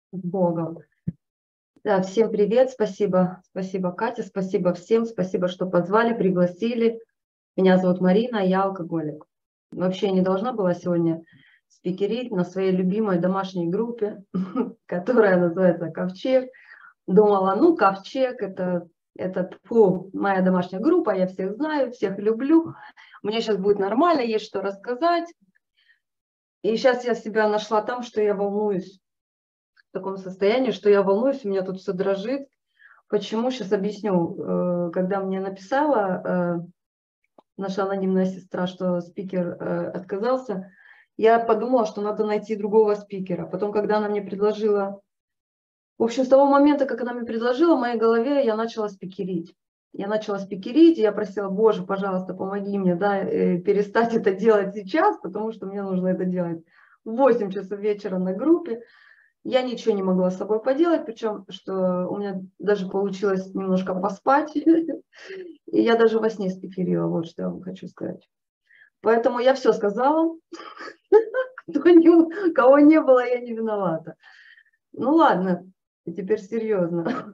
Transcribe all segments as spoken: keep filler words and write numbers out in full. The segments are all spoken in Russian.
С Богом. Да, всем привет, спасибо, спасибо, Катя, спасибо всем, спасибо, что позвали, пригласили. Меня зовут Марина, я алкоголик. Вообще я не должна была сегодня спикерить на своей любимой домашней группе, которая называется «Ковчег». Думала, ну, «Ковчег» — это, это фу, моя домашняя группа, я всех знаю, всех люблю. Мне сейчас будет нормально, есть что рассказать. И сейчас я себя нашла там, что я волнуюсь. В таком состоянии, что я волнуюсь, у меня тут все дрожит. Почему? Сейчас объясню. Когда мне написала наша анонимная сестра, что спикер отказался, я подумала, что надо найти другого спикера. Потом, когда она мне предложила... В общем, с того момента, как она мне предложила, в моей голове я начала спикерить. Я начала спикерить, и я просила: Боже, пожалуйста, помоги мне, да, перестать это делать сейчас, потому что мне нужно это делать в восемь часов вечера на группе. Я ничего не могла с собой поделать, причем, что у меня даже получилось немножко поспать. И я даже во сне спикерила, вот что я вам хочу сказать. Поэтому я все сказала. Кто не, кого не было, я не виновата. Ну ладно, теперь серьезно.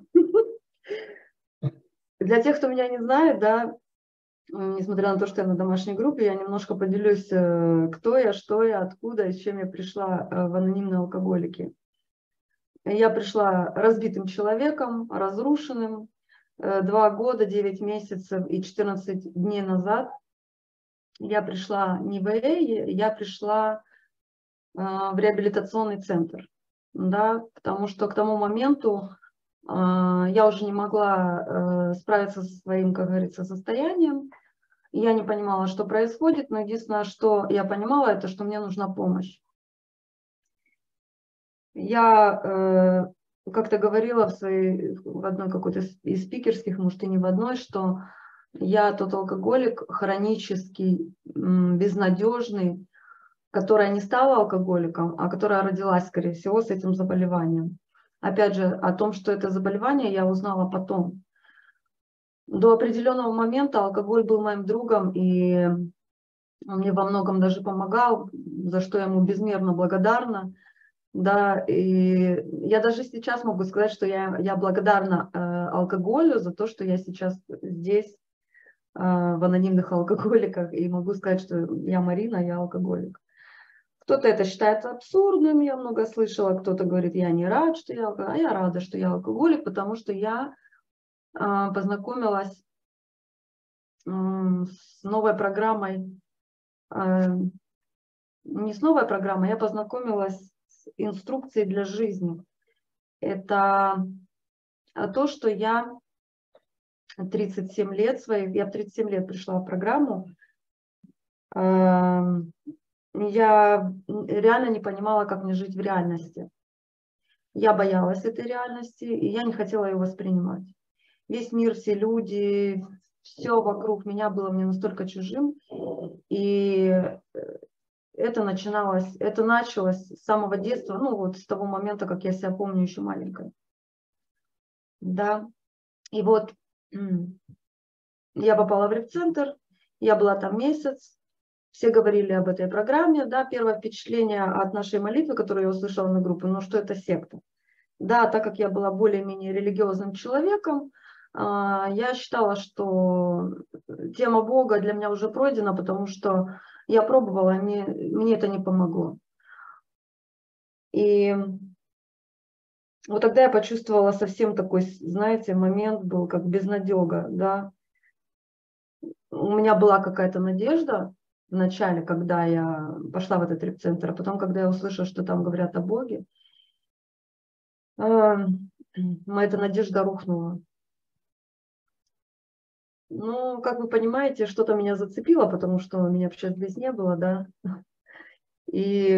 Для тех, кто меня не знает, да, несмотря на то, что я на домашней группе, я немножко поделюсь, кто я, что я, откуда и с чем я пришла в анонимные алкоголики. Я пришла разбитым человеком, разрушенным. Два года, девять месяцев и четырнадцать дней назад я пришла не в эй, я пришла в реабилитационный центр. Да, потому что к тому моменту я уже не могла справиться со своим, как говорится, состоянием. Я не понимала, что происходит, но единственное, что я понимала, это что мне нужна помощь. Я э, как-то говорила в, своей, в одной какой-то из спикерских, может и не в одной, что я тот алкоголик хронический, безнадежный, которая не стала алкоголиком, а которая родилась, скорее всего, с этим заболеванием. Опять же, о том, что это заболевание, я узнала потом. До определенного момента алкоголь был моим другом, и он мне во многом даже помогал, за что я ему безмерно благодарна. Да, и я даже сейчас могу сказать, что я, я благодарна э, алкоголю за то, что я сейчас здесь, э, в анонимных алкоголиках, и могу сказать, что я Марина, я алкоголик. Кто-то это считает абсурдным, я много слышала, кто-то говорит, я не рад, что я алкоголик, а я рада, что я алкоголик, потому что я э, познакомилась э, с новой программой, э, не с новой программой, я познакомилась с инструкцией для жизни. Это то, что я тридцать семь лет своих, я в тридцать семь лет пришла в программу, я реально не понимала, как мне жить в реальности. Я боялась этой реальности, и я не хотела ее воспринимать. Весь мир, все люди, все вокруг меня было мне настолько чужим, и это начиналось, это началось с самого детства, ну вот с того момента, как я себя помню еще маленькой. Да, и вот я попала в репцентр, я была там месяц, все говорили об этой программе, да, первое впечатление от нашей молитвы, которую я услышала на группе, ну что это секта. Да, так как я была более-менее религиозным человеком, я считала, что тема Бога для меня уже пройдена, потому что я пробовала, мне, мне это не помогло. И вот тогда я почувствовала совсем такой, знаете, момент был как безнадега, да. У меня была какая-то надежда в начале, когда я пошла в этот репцентр, а потом, когда я услышала, что там говорят о Боге, моя эта надежда рухнула. Ну, как вы понимаете, что-то меня зацепило, потому что меня вообще здесь не было, да. И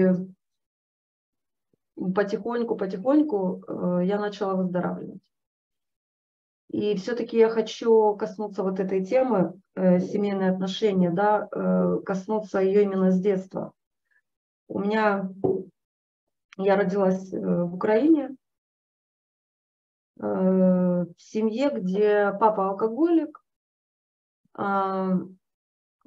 потихоньку-потихоньку я начала выздоравливать. И все-таки я хочу коснуться вот этой темы, э, семейные отношения, да, э, коснуться ее именно с детства. У меня, я родилась в Украине, э, в семье, где папа алкоголик, э,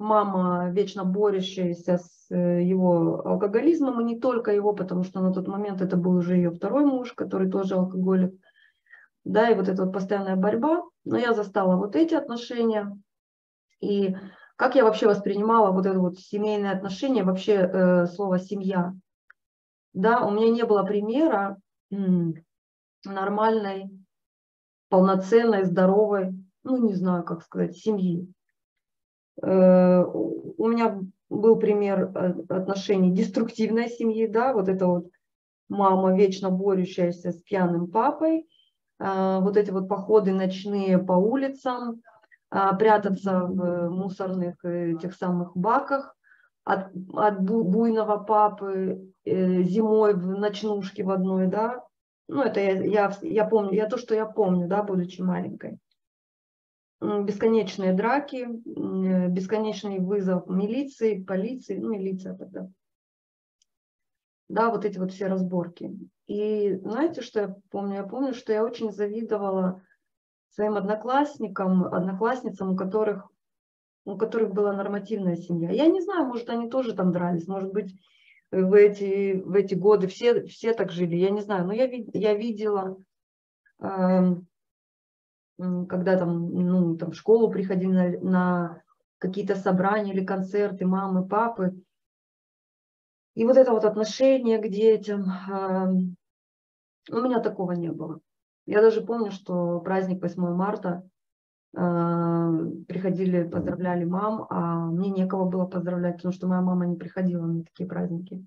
мама, вечно борющаяся с его алкоголизмом, и не только его, потому что на тот момент это был уже ее второй муж, который тоже алкоголик. Да, и вот эта вот постоянная борьба. Но я застала вот эти отношения. И как я вообще воспринимала вот это вот семейные отношения, вообще э, слово «семья». Да, у меня не было примера м, нормальной, полноценной, здоровой, ну не знаю, как сказать, семьи. Э, у меня был пример отношений деструктивной семьи, да, вот это вот мама, вечно борющаяся с пьяным папой, э, вот эти вот походы ночные по улицам, э, прятаться в мусорных этих самых баках от, от буйного папы, э, зимой в ночнушке в одной, да. Ну, это я, я, я помню, я то, что я помню, да, будучи маленькой. Бесконечные драки, бесконечный вызов милиции, полиции, ну, милиция тогда. Да, вот эти вот все разборки. И знаете, что я помню? Я помню, что я очень завидовала своим одноклассникам, одноклассницам, у которых, у которых была нормативная семья. Я не знаю, может, они тоже там дрались, может быть, в эти, в эти годы все, все так жили, я не знаю. Но я, я видела... Э, когда там, ну, там в школу приходили на, на какие-то собрания или концерты мамы, папы. И вот это вот отношение к детям, э, у меня такого не было. Я даже помню, что праздник восьмое марта, э, приходили, поздравляли мам, а мне некого было поздравлять, потому что моя мама не приходила на такие праздники.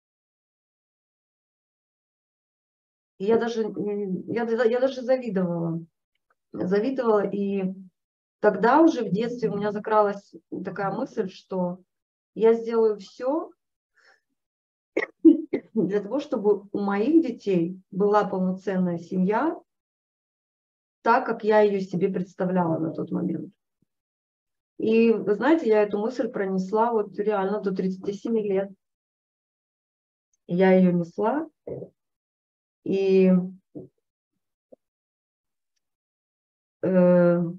И я даже, я, я даже завидовала. Завидовала, и тогда уже в детстве у меня закралась такая мысль, что я сделаю все для того, чтобы у моих детей была полноценная семья, так, как я ее себе представляла на тот момент. И вы знаете, я эту мысль пронесла вот реально до тридцати семи лет. Я ее несла, и э,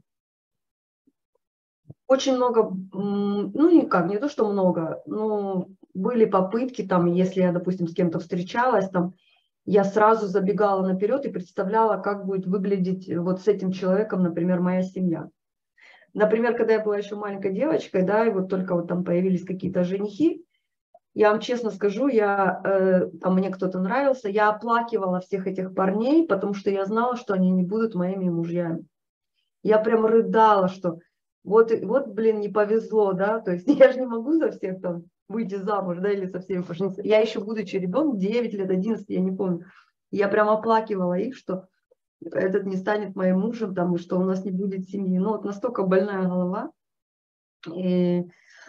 очень много, ну никак, не то, что много, но были попытки, там, если я, допустим, с кем-то встречалась, там, я сразу забегала наперед и представляла, как будет выглядеть вот с этим человеком, например, моя семья. Например, когда я была еще маленькой девочкой, да, и вот только вот там появились какие-то женихи, я вам честно скажу, я, э, там мне кто-то нравился, я оплакивала всех этих парней, потому что я знала, что они не будут моими мужьями. Я прям рыдала, что вот, вот, блин, не повезло, да, то есть я же не могу за всех там выйти замуж, да, или со всеми пожениться. Я еще, будучи ребенком, девять лет, одиннадцать, я не помню, я прям оплакивала их, что этот не станет моим мужем, там, и что у нас не будет семьи. Ну, вот настолько больная голова. И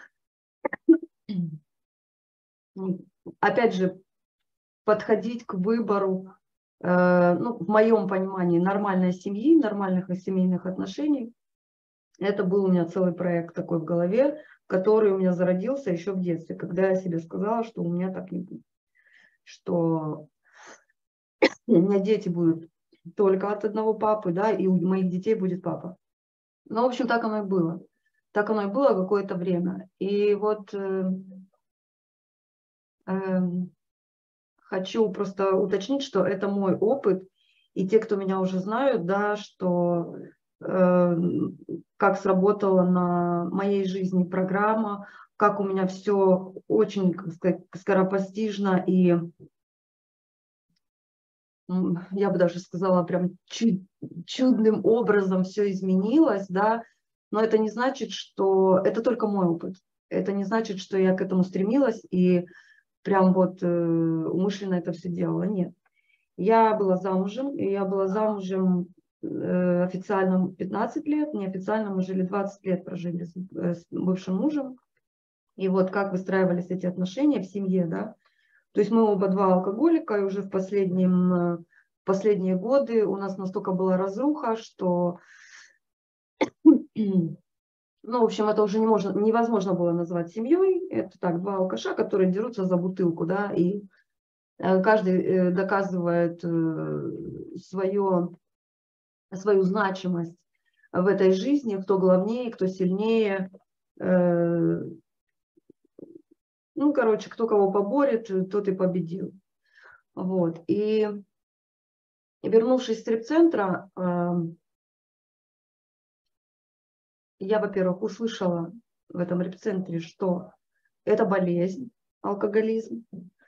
опять же, подходить к выбору, э, ну, в моем понимании, нормальной семьи, нормальных семейных отношений. Это был у меня целый проект такой в голове, который у меня зародился еще в детстве, когда я себе сказала, что у меня так не будет. Что у меня дети будут только от одного папы, да, и у моих детей будет папа. Ну, в общем, так оно и было. Так оно и было какое-то время. И вот э, э, хочу просто уточнить, что это мой опыт, и те, кто меня уже знают, да, что э, как сработала на моей жизни программа, как у меня все очень, как сказать, скоропостижно и, я бы даже сказала, прям чуд, чудным образом все изменилось, да, но это не значит, что это только мой опыт. Это не значит, что я к этому стремилась и прям вот э, умышленно это все делала. Нет. Я была замужем, и я была замужем э, официально пятнадцать лет, неофициально мы жили двадцать лет, прожили с, э, с бывшим мужем. И вот как выстраивались эти отношения в семье, да. То есть мы оба два алкоголика, и уже в, последнем, э, в последние годы у нас настолько была разруха, что, ну, в общем, это уже не можно, невозможно было назвать семьей. Это так, два алкаша, которые дерутся за бутылку, да, и каждый доказывает свое, свою значимость в этой жизни, кто главнее, кто сильнее. Э, ну, короче, кто кого поборет, тот и победил. Вот. И вернувшись из стрип-центра, э, я, во-первых, услышала в этом реп-центре, что это болезнь, алкоголизм.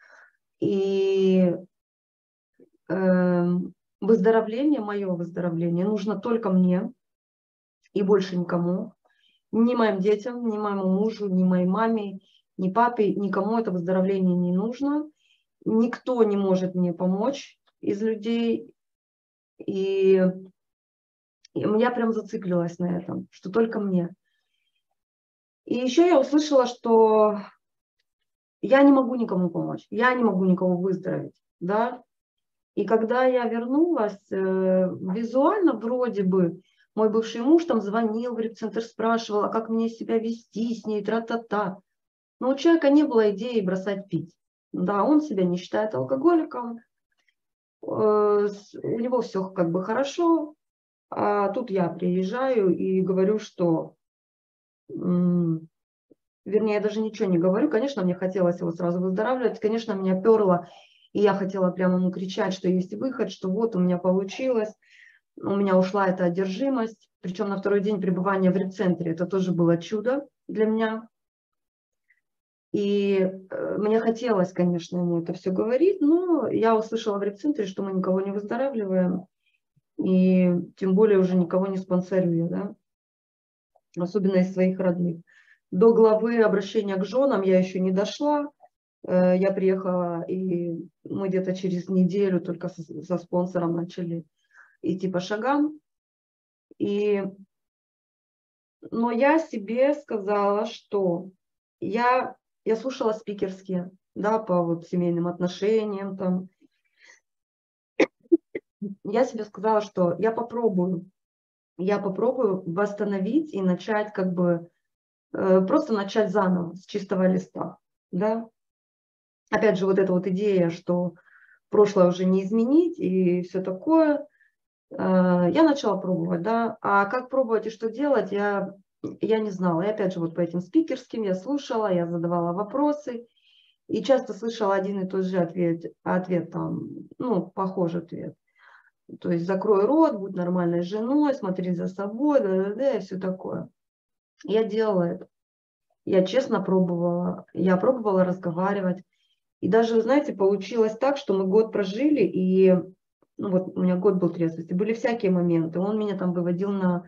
И э, выздоровление, мое выздоровление нужно только мне и больше никому. Ни моим детям, ни моему мужу, ни моей маме, ни папе, никому это выздоровление не нужно. Никто не может мне помочь из людей. И я прям зациклилась на этом, что только мне. И еще я услышала, что я не могу никому помочь, я не могу никого выздороветь, да. И когда я вернулась, э, визуально вроде бы мой бывший муж там звонил в реп-центр, спрашивал, а как мне себя вести с ней, тра-та-та. Но у человека не было идеи бросать пить. Да, он себя не считает алкоголиком, э, у него все как бы хорошо. А тут я приезжаю и говорю, что, м, вернее, я даже ничего не говорю. Конечно, мне хотелось его сразу выздоравливать. Конечно, меня перло, и я хотела прямо ему кричать, что есть выход, что вот у меня получилось, у меня ушла эта одержимость. Причем на второй день пребывания в реп-центре это тоже было чудо для меня. И э, мне хотелось, конечно, ему это все говорить, но я услышала в реп-центре, что мы никого не выздоравливаем, и тем более уже никого не спонсорую, да? Особенно из своих родных. До главы обращения к женам я еще не дошла. Э, Я приехала, и мы где-то через неделю только со, со спонсором начали идти по шагам. И, но я себе сказала, что я, я слушала спикерские, да, по вот семейным отношениям там. Я себе сказала, что я попробую, я попробую восстановить и начать как бы, э, просто начать заново, с чистого листа, да. Опять же, вот эта вот идея, что прошлое уже не изменить и все такое, э, я начала пробовать, да. А как пробовать и что делать, я, я не знала. И опять же, вот по этим спикерским я слушала, я задавала вопросы, и часто слышала один и тот же ответ, ответ там, ну, похожий ответ. То есть закрой рот, будь нормальной женой, смотри за собой, да-да-да, и все такое. Я делала это. Я честно пробовала. Я пробовала разговаривать. И даже, знаете, получилось так, что мы год прожили, и ну вот у меня год был трезвости, были всякие моменты. Он меня там выводил на,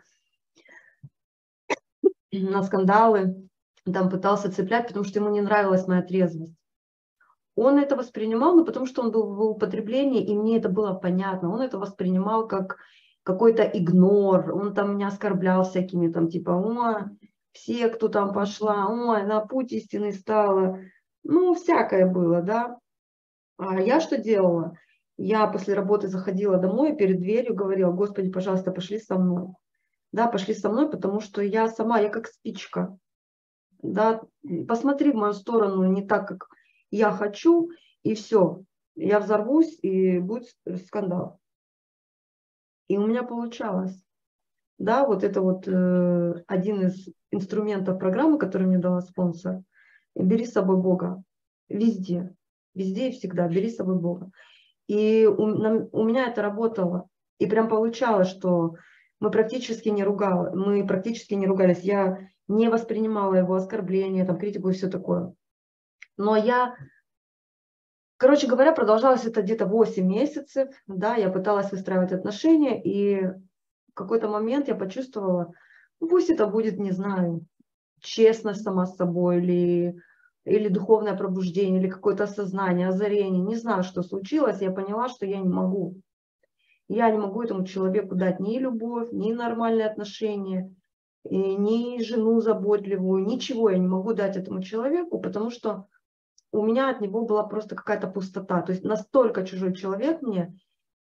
на скандалы, там пытался цеплять, потому что ему не нравилась моя трезвость. Он это воспринимал, ну, потому что он был в употреблении, и мне это было понятно. Он это воспринимал как какой-то игнор. Он там меня оскорблял всякими, там, типа, ой, все, кто там пошла, ой, на путь истины стала. Ну, всякое было, да. А я что делала? Я после работы заходила домой и перед дверью говорила: Господи, пожалуйста, пошли со мной. Да, пошли со мной, потому что я сама, я как спичка. Да, посмотри в мою сторону не так, как я хочу, и все. Я взорвусь, и будет скандал. И у меня получалось. Да, вот это вот э, один из инструментов программы, который мне дала спонсор. Бери с собой Бога. Везде. Везде и всегда. Бери с собой Бога. И у, на, у меня это работало. И прям получалось, что мы практически не ругали, мы практически не ругались. Я не воспринимала его оскорбления, там, критику и все такое. Но я, короче говоря, продолжалось это где-то восемь месяцев. Да, я пыталась выстраивать отношения, и в какой-то момент я почувствовала, ну, пусть это будет, не знаю, честность сама с собой, или, или духовное пробуждение, или какое-то осознание, озарение. Не знаю, что случилось. Я поняла, что я не могу. Я не могу этому человеку дать ни любовь, ни нормальные отношения, и ни жену заботливую, ничего я не могу дать этому человеку, потому что у меня от него была просто какая-то пустота. То есть настолько чужой человек мне.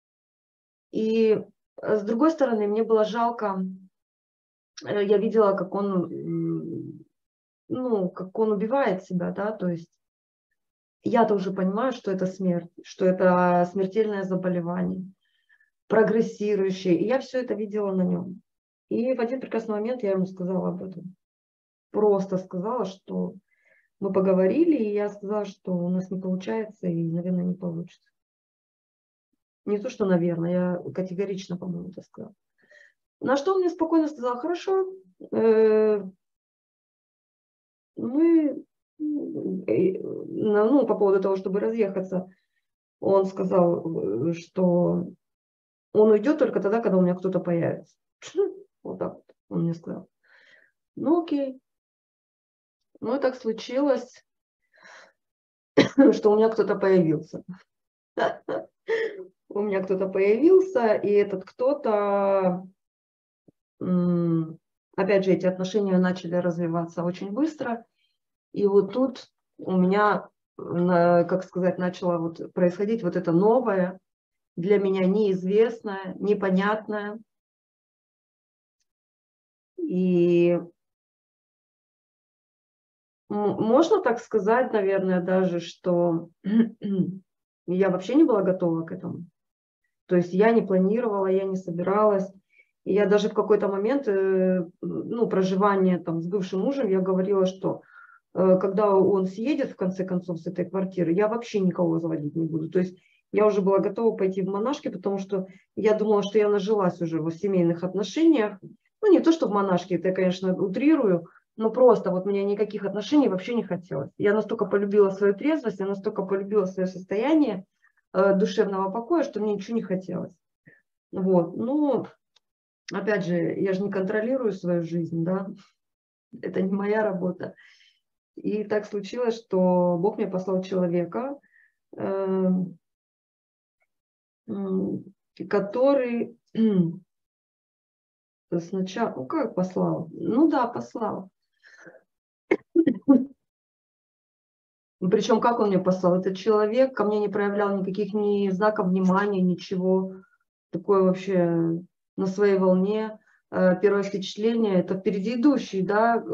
И с другой стороны, мне было жалко, я видела, как он, ну, как он убивает себя, да, то есть я-то уже понимаю, что это смерть, что это смертельное заболевание, прогрессирующее. И я все это видела на нем. И в один прекрасный момент я ему сказала об этом. просто сказала, что мы поговорили, и я сказала, что у нас не получается и, наверное, не получится. Не то, что, наверное, я категорично, по-моему, это сказала. На что он мне спокойно сказал: хорошо, э, мы, ну, по поводу того, чтобы разъехаться, он сказал, что он уйдет только тогда, когда у меня кто-то появится. Вот так вот он мне сказал. Ну, окей. Ну, и так случилось, что у меня кто-то появился. У меня кто-то появился, и этот кто-то, опять же, эти отношения начали развиваться очень быстро. И вот тут у меня, как сказать, начало вот происходить вот это новое, для меня неизвестное, непонятное. И можно так сказать, наверное, даже, что я вообще не была готова к этому. То есть я не планировала, я не собиралась. И я даже в какой-то момент, ну, проживания там с бывшим мужем, я говорила, что когда он съедет, в конце концов, с этой квартиры, я вообще никого заводить не буду. То есть я уже была готова пойти в монашки, потому что я думала, что я нажилась уже в семейных отношениях. Ну, не то, что в монашке, это я, конечно, утрирую, но просто вот мне никаких отношений вообще не хотелось. Я настолько полюбила свою трезвость, я настолько полюбила свое состояние э, душевного покоя, что мне ничего не хотелось. Вот. Ну, опять же, я же не контролирую свою жизнь, да. Это не моя работа. И так случилось, что Бог мне послал человека, э, который сначала, ну как послал? Ну да, послал. Причем как он мне послал? Этот человек ко мне не проявлял никаких ни знаков внимания, ничего. Такое вообще на своей волне. Первое впечатление — это впереди идущий, да,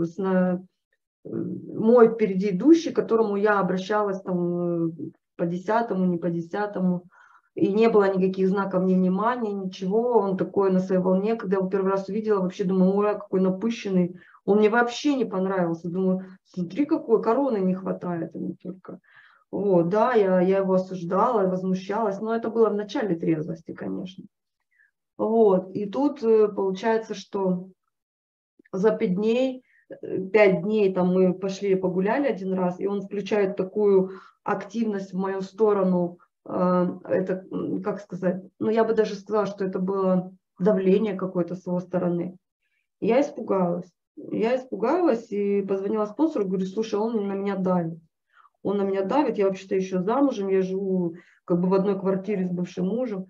мой впереди идущий, к которому я обращалась там по десятому, не по десятому. И не было никаких знаков ни внимания, ничего. Он такой на своей волне. Когда я его первый раз увидела, вообще думаю: ой, какой напыщенный. Он мне вообще не понравился. Думаю, смотри, какой, короны не хватает ему только. Вот, да, я, я его осуждала, возмущалась. Но это было в начале трезвости, конечно. Вот. И тут получается, что за пять дней, пять дней там мы пошли погуляли один раз, и он включает такую активность в мою сторону. Это, как сказать, ну я бы даже сказала, что это было давление какое-то с его стороны. Я испугалась. Я испугалась и позвонила спонсору, говорю: слушай, он на меня давит. Он на меня давит, я вообще-то еще замужем, я живу как бы в одной квартире с бывшим мужем.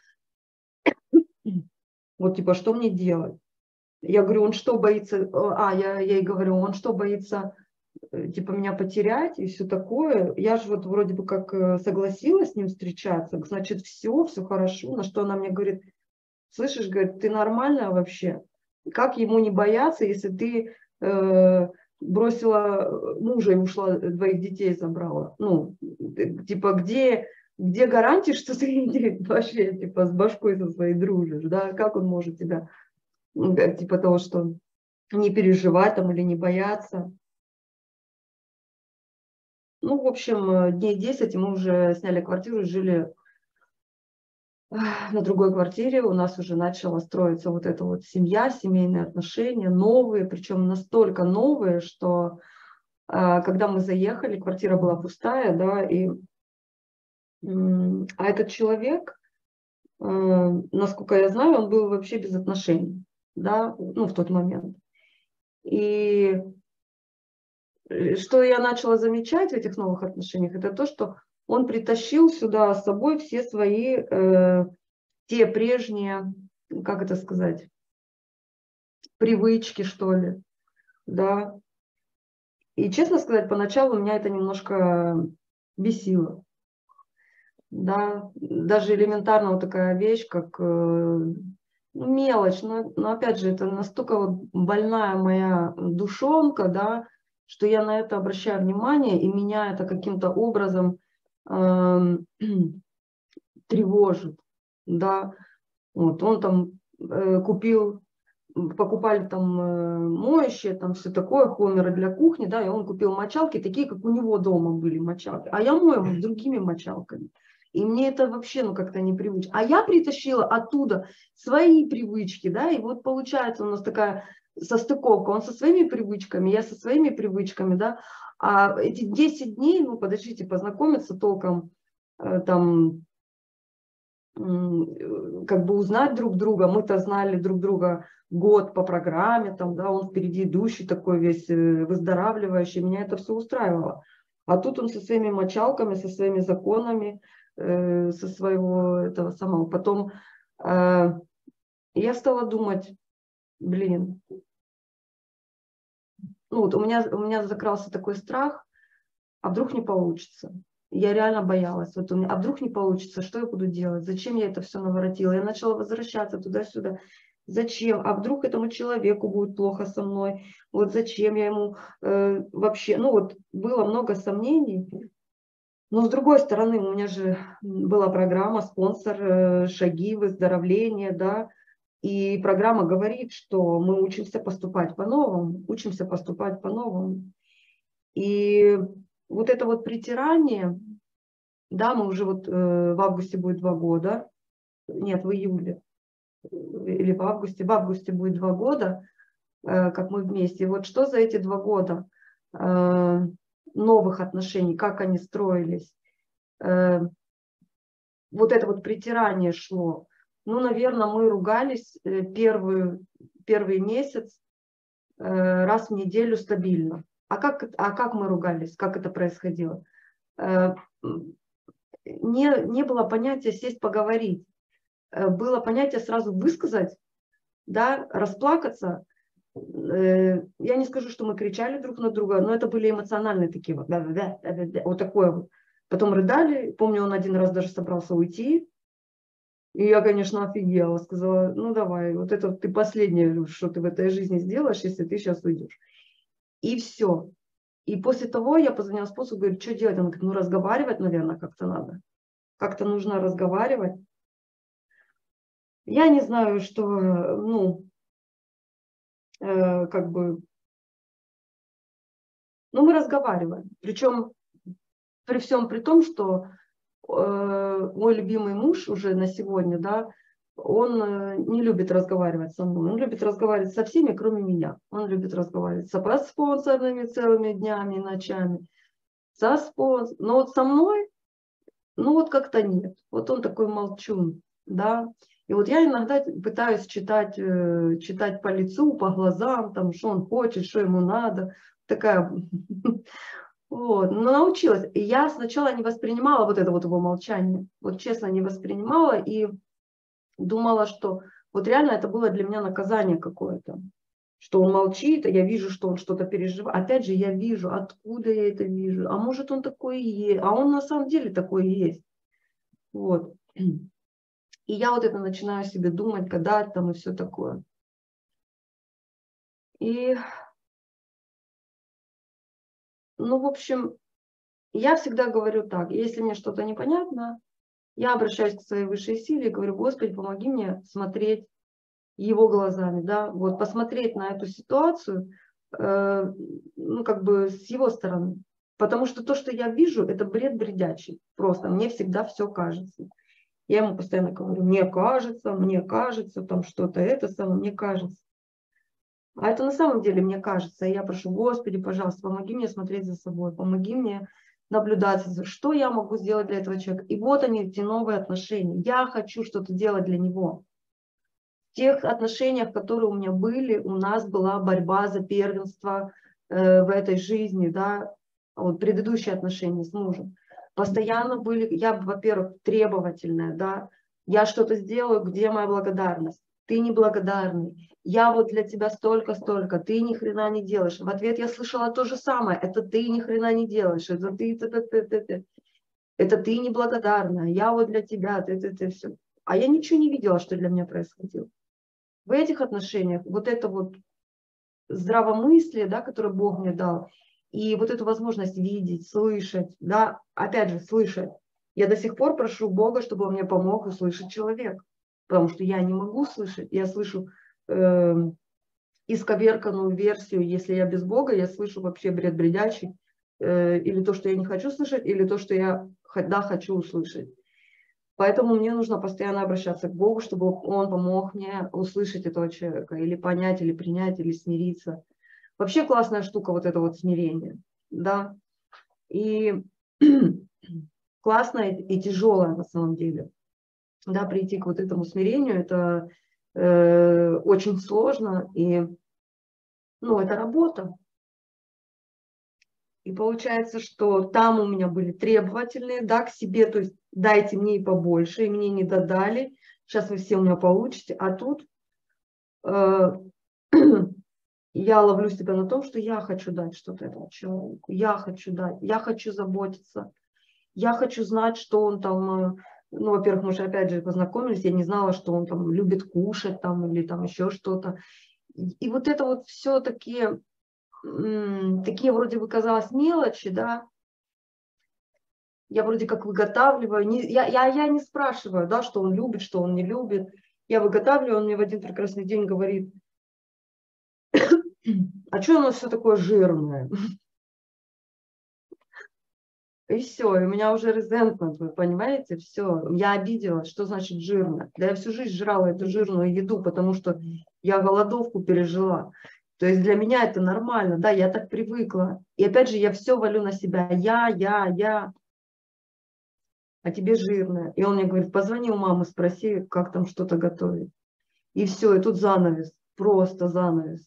Вот типа, что мне делать? Я говорю: он что, боится? А, я, я ей говорю: он что, боится, типа, меня потерять и все такое? Я же вот вроде бы как согласилась с ним встречаться, значит, все, все хорошо. На что она мне говорит: слышишь, говорит, ты нормальная вообще? Как ему не бояться, если ты э, бросила мужа и ушла, двоих детей забрала? Ну, типа, где, где гарантия, что ты вообще типа с башкой со своей дружишь, да? Как он может тебя, типа того, что не переживать там или не бояться? Ну, в общем, дней десять мы уже сняли квартиру, жили на другой квартире. У нас уже начала строиться вот эта вот семья, семейные отношения, новые, причем настолько новые, что когда мы заехали, квартира была пустая, да, и а этот человек, насколько я знаю, он был вообще без отношений, да, ну, в тот момент. И что я начала замечать в этих новых отношениях, это то, что он притащил сюда с собой все свои, э, те прежние, как это сказать, привычки, что ли, да. И, честно сказать, поначалу меня это немножко бесило, да. Даже элементарно вот такая вещь, как э, ну, мелочь, но, но опять же, это настолько вот больная моя душонка, да, что я на это обращаю внимание, и меня это каким-то образом э, тревожит, да. Вот он там э, купил покупали там моющие, там все такое, хомеры для кухни, да, и он купил мочалки, такие, как у него дома были мочалки. А я мою другими мочалками. И мне это вообще, ну, как-то непривычно. А я притащила оттуда свои привычки, да, и вот получается у нас такая состыковка. Он со своими привычками, я со своими привычками, да. А эти десять дней, ну, подождите, познакомиться толком, там, как бы узнать друг друга. Мы-то знали друг друга год по программе, там, да, он впереди идущий такой весь выздоравливающий, меня это все устраивало. А тут он со своими мочалками, со своими законами, э, со своего этого самого. Потом э, я стала думать, блин, ну вот у меня, у меня закрался такой страх, а вдруг не получится. Я реально боялась. Вот у меня, а вдруг не получится, что я буду делать? Зачем я это все наворотила? Я начала возвращаться туда-сюда. Зачем? А вдруг этому человеку будет плохо со мной? Вот зачем я ему э, вообще? Ну вот было много сомнений. Но с другой стороны, у меня же была программа, спонсор, э, шаги выздоровления, да. И программа говорит, что мы учимся поступать по-новому, учимся поступать по-новому. И вот это вот притирание, да, мы уже вот э, в августе будет два года, нет, в июле или в августе, в августе будет два года, э, как мы вместе. И вот что за эти два года э, новых отношений, как они строились, э, вот это вот притирание шло. Ну, наверное, мы ругались э, первый, первый месяц э, раз в неделю стабильно. А как, а как мы ругались, как это происходило? Э, Не, не было понятия сесть поговорить. Было понятие сразу высказать, да, расплакаться. Я не скажу, что мы кричали друг на друга, но это были эмоциональные такие вот, да, да, да, да, вот такое вот. Потом рыдали. Помню, он один раз даже собрался уйти. И я, конечно, офигела. Сказала, ну давай, вот это ты последнее, что ты в этой жизни сделаешь, если ты сейчас уйдешь. И все. И после того я позвонила спонсору, говорю, что делать? Он говорит, ну разговаривать, наверное, как-то надо. Как-то нужно разговаривать. Я не знаю, что, ну, э, как бы, ну, мы разговариваем. Причем при всем при том, что э, мой любимый муж уже на сегодня, да, он э, не любит разговаривать со мной. Он любит разговаривать со всеми, кроме меня. Он любит разговаривать со спонсорами целыми днями и ночами, со спонсором. Но вот со мной, ну, вот как-то нет. Вот он такой молчун, да. И вот я иногда пытаюсь читать, э, читать по лицу, по глазам, там, что он хочет, что ему надо. Такая, вот, но научилась. И я сначала не воспринимала вот это вот его молчание. Вот честно не воспринимала и думала, что вот реально это было для меня наказание какое-то. Что он молчит, а я вижу, что он что-то переживает. Опять же, я вижу, откуда я это вижу. А может он такой и есть. А он на самом деле такой и есть. Вот. И я вот это начинаю себе думать, гадать там и все такое. И, ну, в общем, я всегда говорю так, если мне что-то непонятно, я обращаюсь к своей высшей силе и говорю, Господи, помоги мне смотреть его глазами, да, вот посмотреть на эту ситуацию, э, ну, как бы с его стороны. Потому что то, что я вижу, это бред бредячий. Просто мне всегда все кажется. Я ему постоянно говорю, мне кажется, мне кажется, там что-то это самое, мне кажется. А это на самом деле мне кажется. И я прошу, Господи, пожалуйста, помоги мне смотреть за собой, помоги мне наблюдать, что я могу сделать для этого человека. И вот они, эти новые отношения. Я хочу что-то делать для него. В тех отношениях, которые у меня были, у нас была борьба за первенство э, в этой жизни, да, вот предыдущие отношения с мужем. Постоянно были, я, во-первых, требовательная, да, я что-то сделаю, где моя благодарность? Ты неблагодарный. Я вот для тебя столько-столько, ты ни хрена не делаешь. В ответ я слышала то же самое, это ты ни хрена не делаешь, это ты, ты, ты, ты, ты, ты. Это ты неблагодарная, я вот для тебя, ты, ты, ты, все. А я ничего не видела, что для меня происходило. В этих отношениях вот это вот здравомыслие, да, которое Бог мне дал, и вот эту возможность видеть, слышать, да, опять же, слышать. Я до сих пор прошу Бога, чтобы он мне помог услышать человека, потому что я не могу слышать. Я слышу э, исковерканную версию, если я без Бога, я слышу вообще бред бредячий, э, или то, что я не хочу слышать, или то, что я да, хочу услышать. Поэтому мне нужно постоянно обращаться к Богу, чтобы Он помог мне услышать этого человека, или понять, или принять, или смириться. Вообще классная штука вот это вот смирение, да. И классная и тяжелая на самом деле. Да, прийти к вот этому смирению, это э, очень сложно, и ну, это работа. И получается, что там у меня были требовательные, да, к себе, то есть дайте мне и побольше, и мне не додали, сейчас вы все у меня получите, а тут э, я ловлю себя на том, что я хочу дать что-то этому человеку, я хочу дать, я хочу заботиться, я хочу знать, что он там, ну, во-первых, мы же опять же познакомились, я не знала, что он там любит кушать там или там еще что-то. И вот это вот все такие, такие вроде бы казалось мелочи, да, я вроде как выготавливаю, не, я, я, я не спрашиваю, да, что он любит, что он не любит, я выготавливаю, он мне в один прекрасный день говорит, а что у нас все такое жирное? И все, и у меня уже резентмент, вы понимаете, все, я обиделась, что значит жирно. Да я всю жизнь жрала эту жирную еду, потому что я голодовку пережила. То есть для меня это нормально, да, я так привыкла. И опять же, я все валю на себя, я, я, я, а тебе жирное. И он мне говорит, позвони у мамы, спроси, как там что-то готовить. И все, и тут занавес, просто занавес.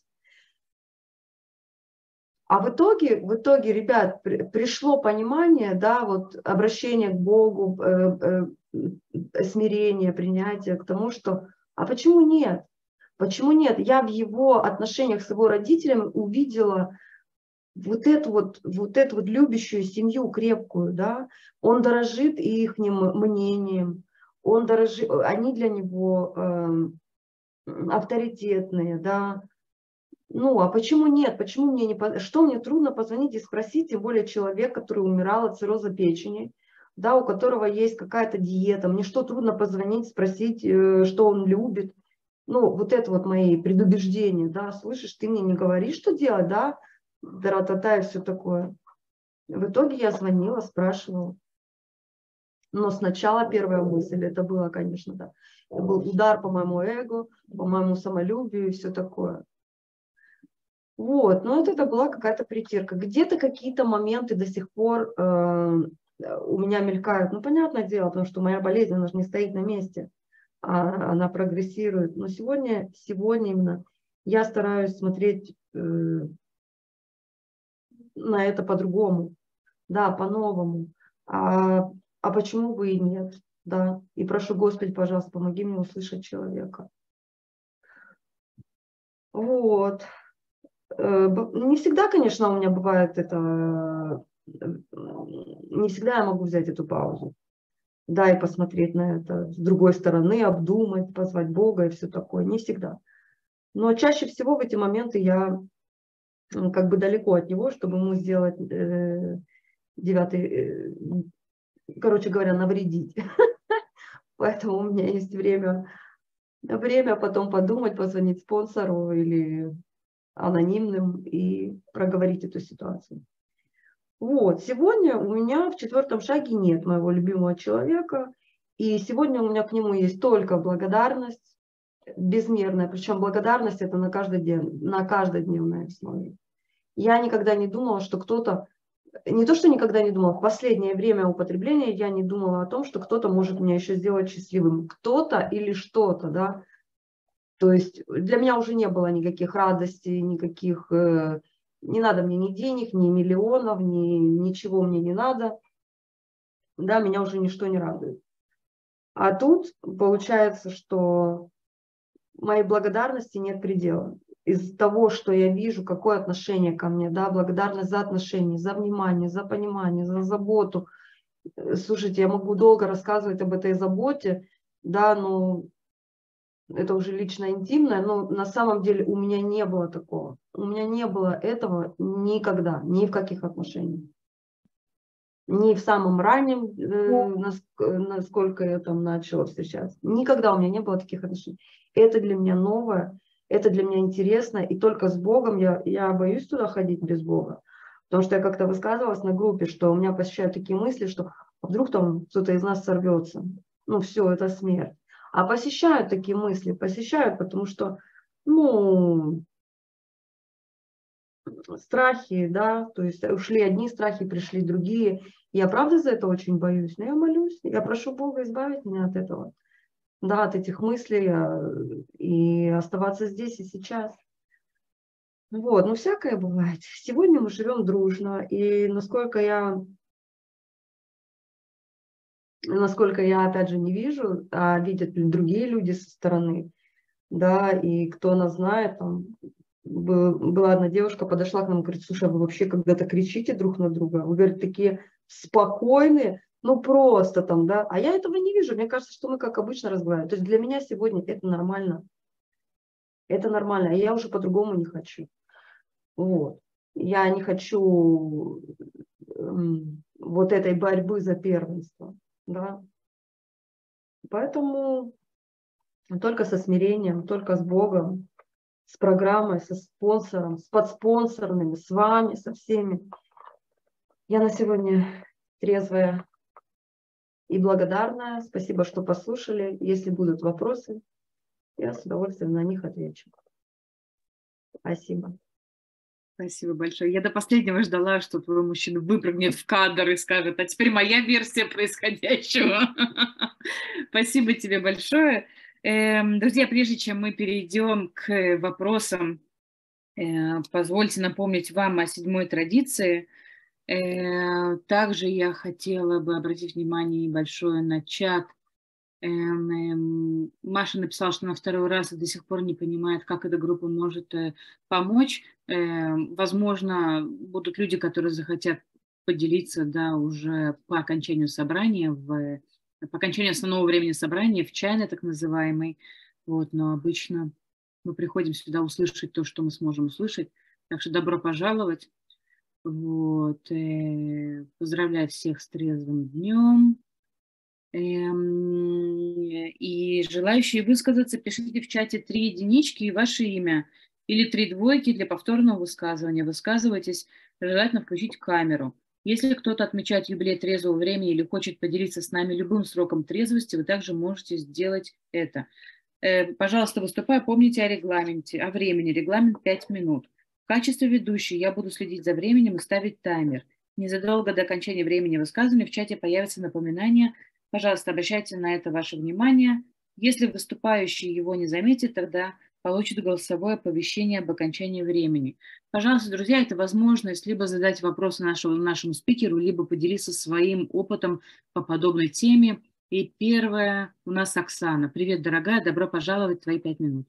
А в итоге, в итоге, ребят, при, пришло понимание, да, вот обращение к Богу, э, э, смирение, принятие к тому, что, а почему нет? Почему нет? Я в его отношениях с его родителями увидела вот эту вот, вот эту вот любящую семью крепкую, да. Он дорожит их мнением, он дорожит, они для него э, авторитетные, да. Ну, а почему нет? Почему мне не... Что мне трудно позвонить и спросить, тем более человек, который умирал от цирроза печени, да, у которого есть какая-то диета. Мне что, трудно позвонить, спросить, что он любит? Ну, вот это вот мои предубеждения, да, слышишь, ты мне не говоришь, что делать, да, тара-та-та и все такое. В итоге я звонила, спрашивала. Но сначала первая мысль, это было, конечно, да, это был удар по моему эго, по моему самолюбию и все такое. Вот, но вот это была какая-то притирка. Где-то какие-то моменты до сих пор э, у меня мелькают. Ну, понятное дело, потому что моя болезнь, она же не стоит на месте, а она прогрессирует. Но сегодня, сегодня именно я стараюсь смотреть э, на это по-другому, да, по-новому. А, а почему бы и нет, да. И прошу, Господи, пожалуйста, помоги мне услышать человека. Вот. Не всегда, конечно, у меня бывает это, не всегда я могу взять эту паузу, да, и посмотреть на это с другой стороны, обдумать, позвать Бога и все такое, не всегда. Но чаще всего в эти моменты я как бы далеко от него, чтобы ему сделать э, девятый, э, короче говоря, навредить. Поэтому у меня есть время, время потом подумать, позвонить спонсору или анонимным и проговорить эту ситуацию. Вот, сегодня у меня в четвертом шаге нет моего любимого человека, и сегодня у меня к нему есть только благодарность, безмерная, причем благодарность это на каждый день, на каждодневной основе. Я никогда не думала, что кто-то, не то что никогда не думала, в последнее время употребления я не думала о том, что кто-то может меня еще сделать счастливым, кто-то или что-то, да. То есть для меня уже не было никаких радостей, никаких, э, не надо мне ни денег, ни миллионов, ни ничего мне не надо. Да, меня уже ничто не радует. А тут получается, что моей благодарности нет предела. Из того, что я вижу, какое отношение ко мне, да, благодарность за отношения, за внимание, за понимание, за заботу. Слушайте, я могу долго рассказывать об этой заботе, да, но это уже лично интимное, но на самом деле у меня не было такого. У меня не было этого никогда, ни в каких отношениях. Ни в самом раннем, э, насколько я там начала встречаться. Никогда у меня не было таких отношений. Это для меня новое. это для меня интересно, и только с Богом я, я боюсь туда ходить без Бога. Потому что я как-то высказывалась на группе, что у меня посещают такие мысли, что вдруг там кто-то из нас сорвется. Ну все, это смерть. А посещают такие мысли, посещают, потому что, ну, страхи, да, то есть ушли одни страхи, пришли другие. Я правда за это очень боюсь, но я молюсь, я прошу Бога избавить меня от этого, да, от этих мыслей и оставаться здесь и сейчас. Вот, ну всякое бывает. Сегодня мы живем дружно, и насколько я, насколько я опять же не вижу, а видят ли другие люди со стороны, да, и кто нас знает, там, была одна девушка, подошла к нам, говорит, слушай, а вы вообще когда-то кричите друг на друга? Вы, говорит, такие спокойные, ну просто там, да, а я этого не вижу, мне кажется, что мы как обычно разговариваем. То есть для меня сегодня это нормально, это нормально, и я уже по-другому не хочу. Вот. Я не хочу эм, вот этой борьбы за первенство, да. Поэтому только со смирением, только с Богом, с программой, со спонсором, с подспонсорными, с вами, со всеми. Я на сегодня трезвая и благодарная. Спасибо, что послушали. Если будут вопросы, я с удовольствием на них отвечу. Спасибо. Спасибо большое. Я до последнего ждала, что твой мужчина выпрыгнет в кадр и скажет, а теперь моя версия происходящего. Спасибо тебе большое. Друзья, прежде чем мы перейдем к вопросам, позвольте напомнить вам о седьмой традиции. Также я хотела бы обратить внимание большое на чат. Маша написала, что на второй раз и до сих пор не понимает, как эта группа может помочь. Возможно, будут люди, которые захотят поделиться, да, уже по окончанию собрания, в, по окончанию основного времени собрания, в чайной так называемой. Вот, но обычно мы приходим сюда услышать то, что мы сможем услышать. Так что добро пожаловать. Вот, поздравляю всех с трезвым днем. И желающие высказаться, пишите в чате три единички и ваше имя. Или три двойки для повторного высказывания. Высказывайтесь, желательно включить камеру. Если кто-то отмечает юбилей трезвого времени или хочет поделиться с нами любым сроком трезвости, вы также можете сделать это. Пожалуйста, выступая, помните о регламенте, о времени. Регламент пять минут. В качестве ведущей я буду следить за временем и ставить таймер. Незадолго до окончания времени высказывания в чате появится напоминание. Пожалуйста, обращайте на это ваше внимание. Если выступающий его не заметит, тогда получит голосовое оповещение об окончании времени. Пожалуйста, друзья, это возможность либо задать вопросы нашему, нашему спикеру, либо поделиться своим опытом по подобной теме. И первая у нас Оксана. Привет, дорогая, добро пожаловать, твои пять минут.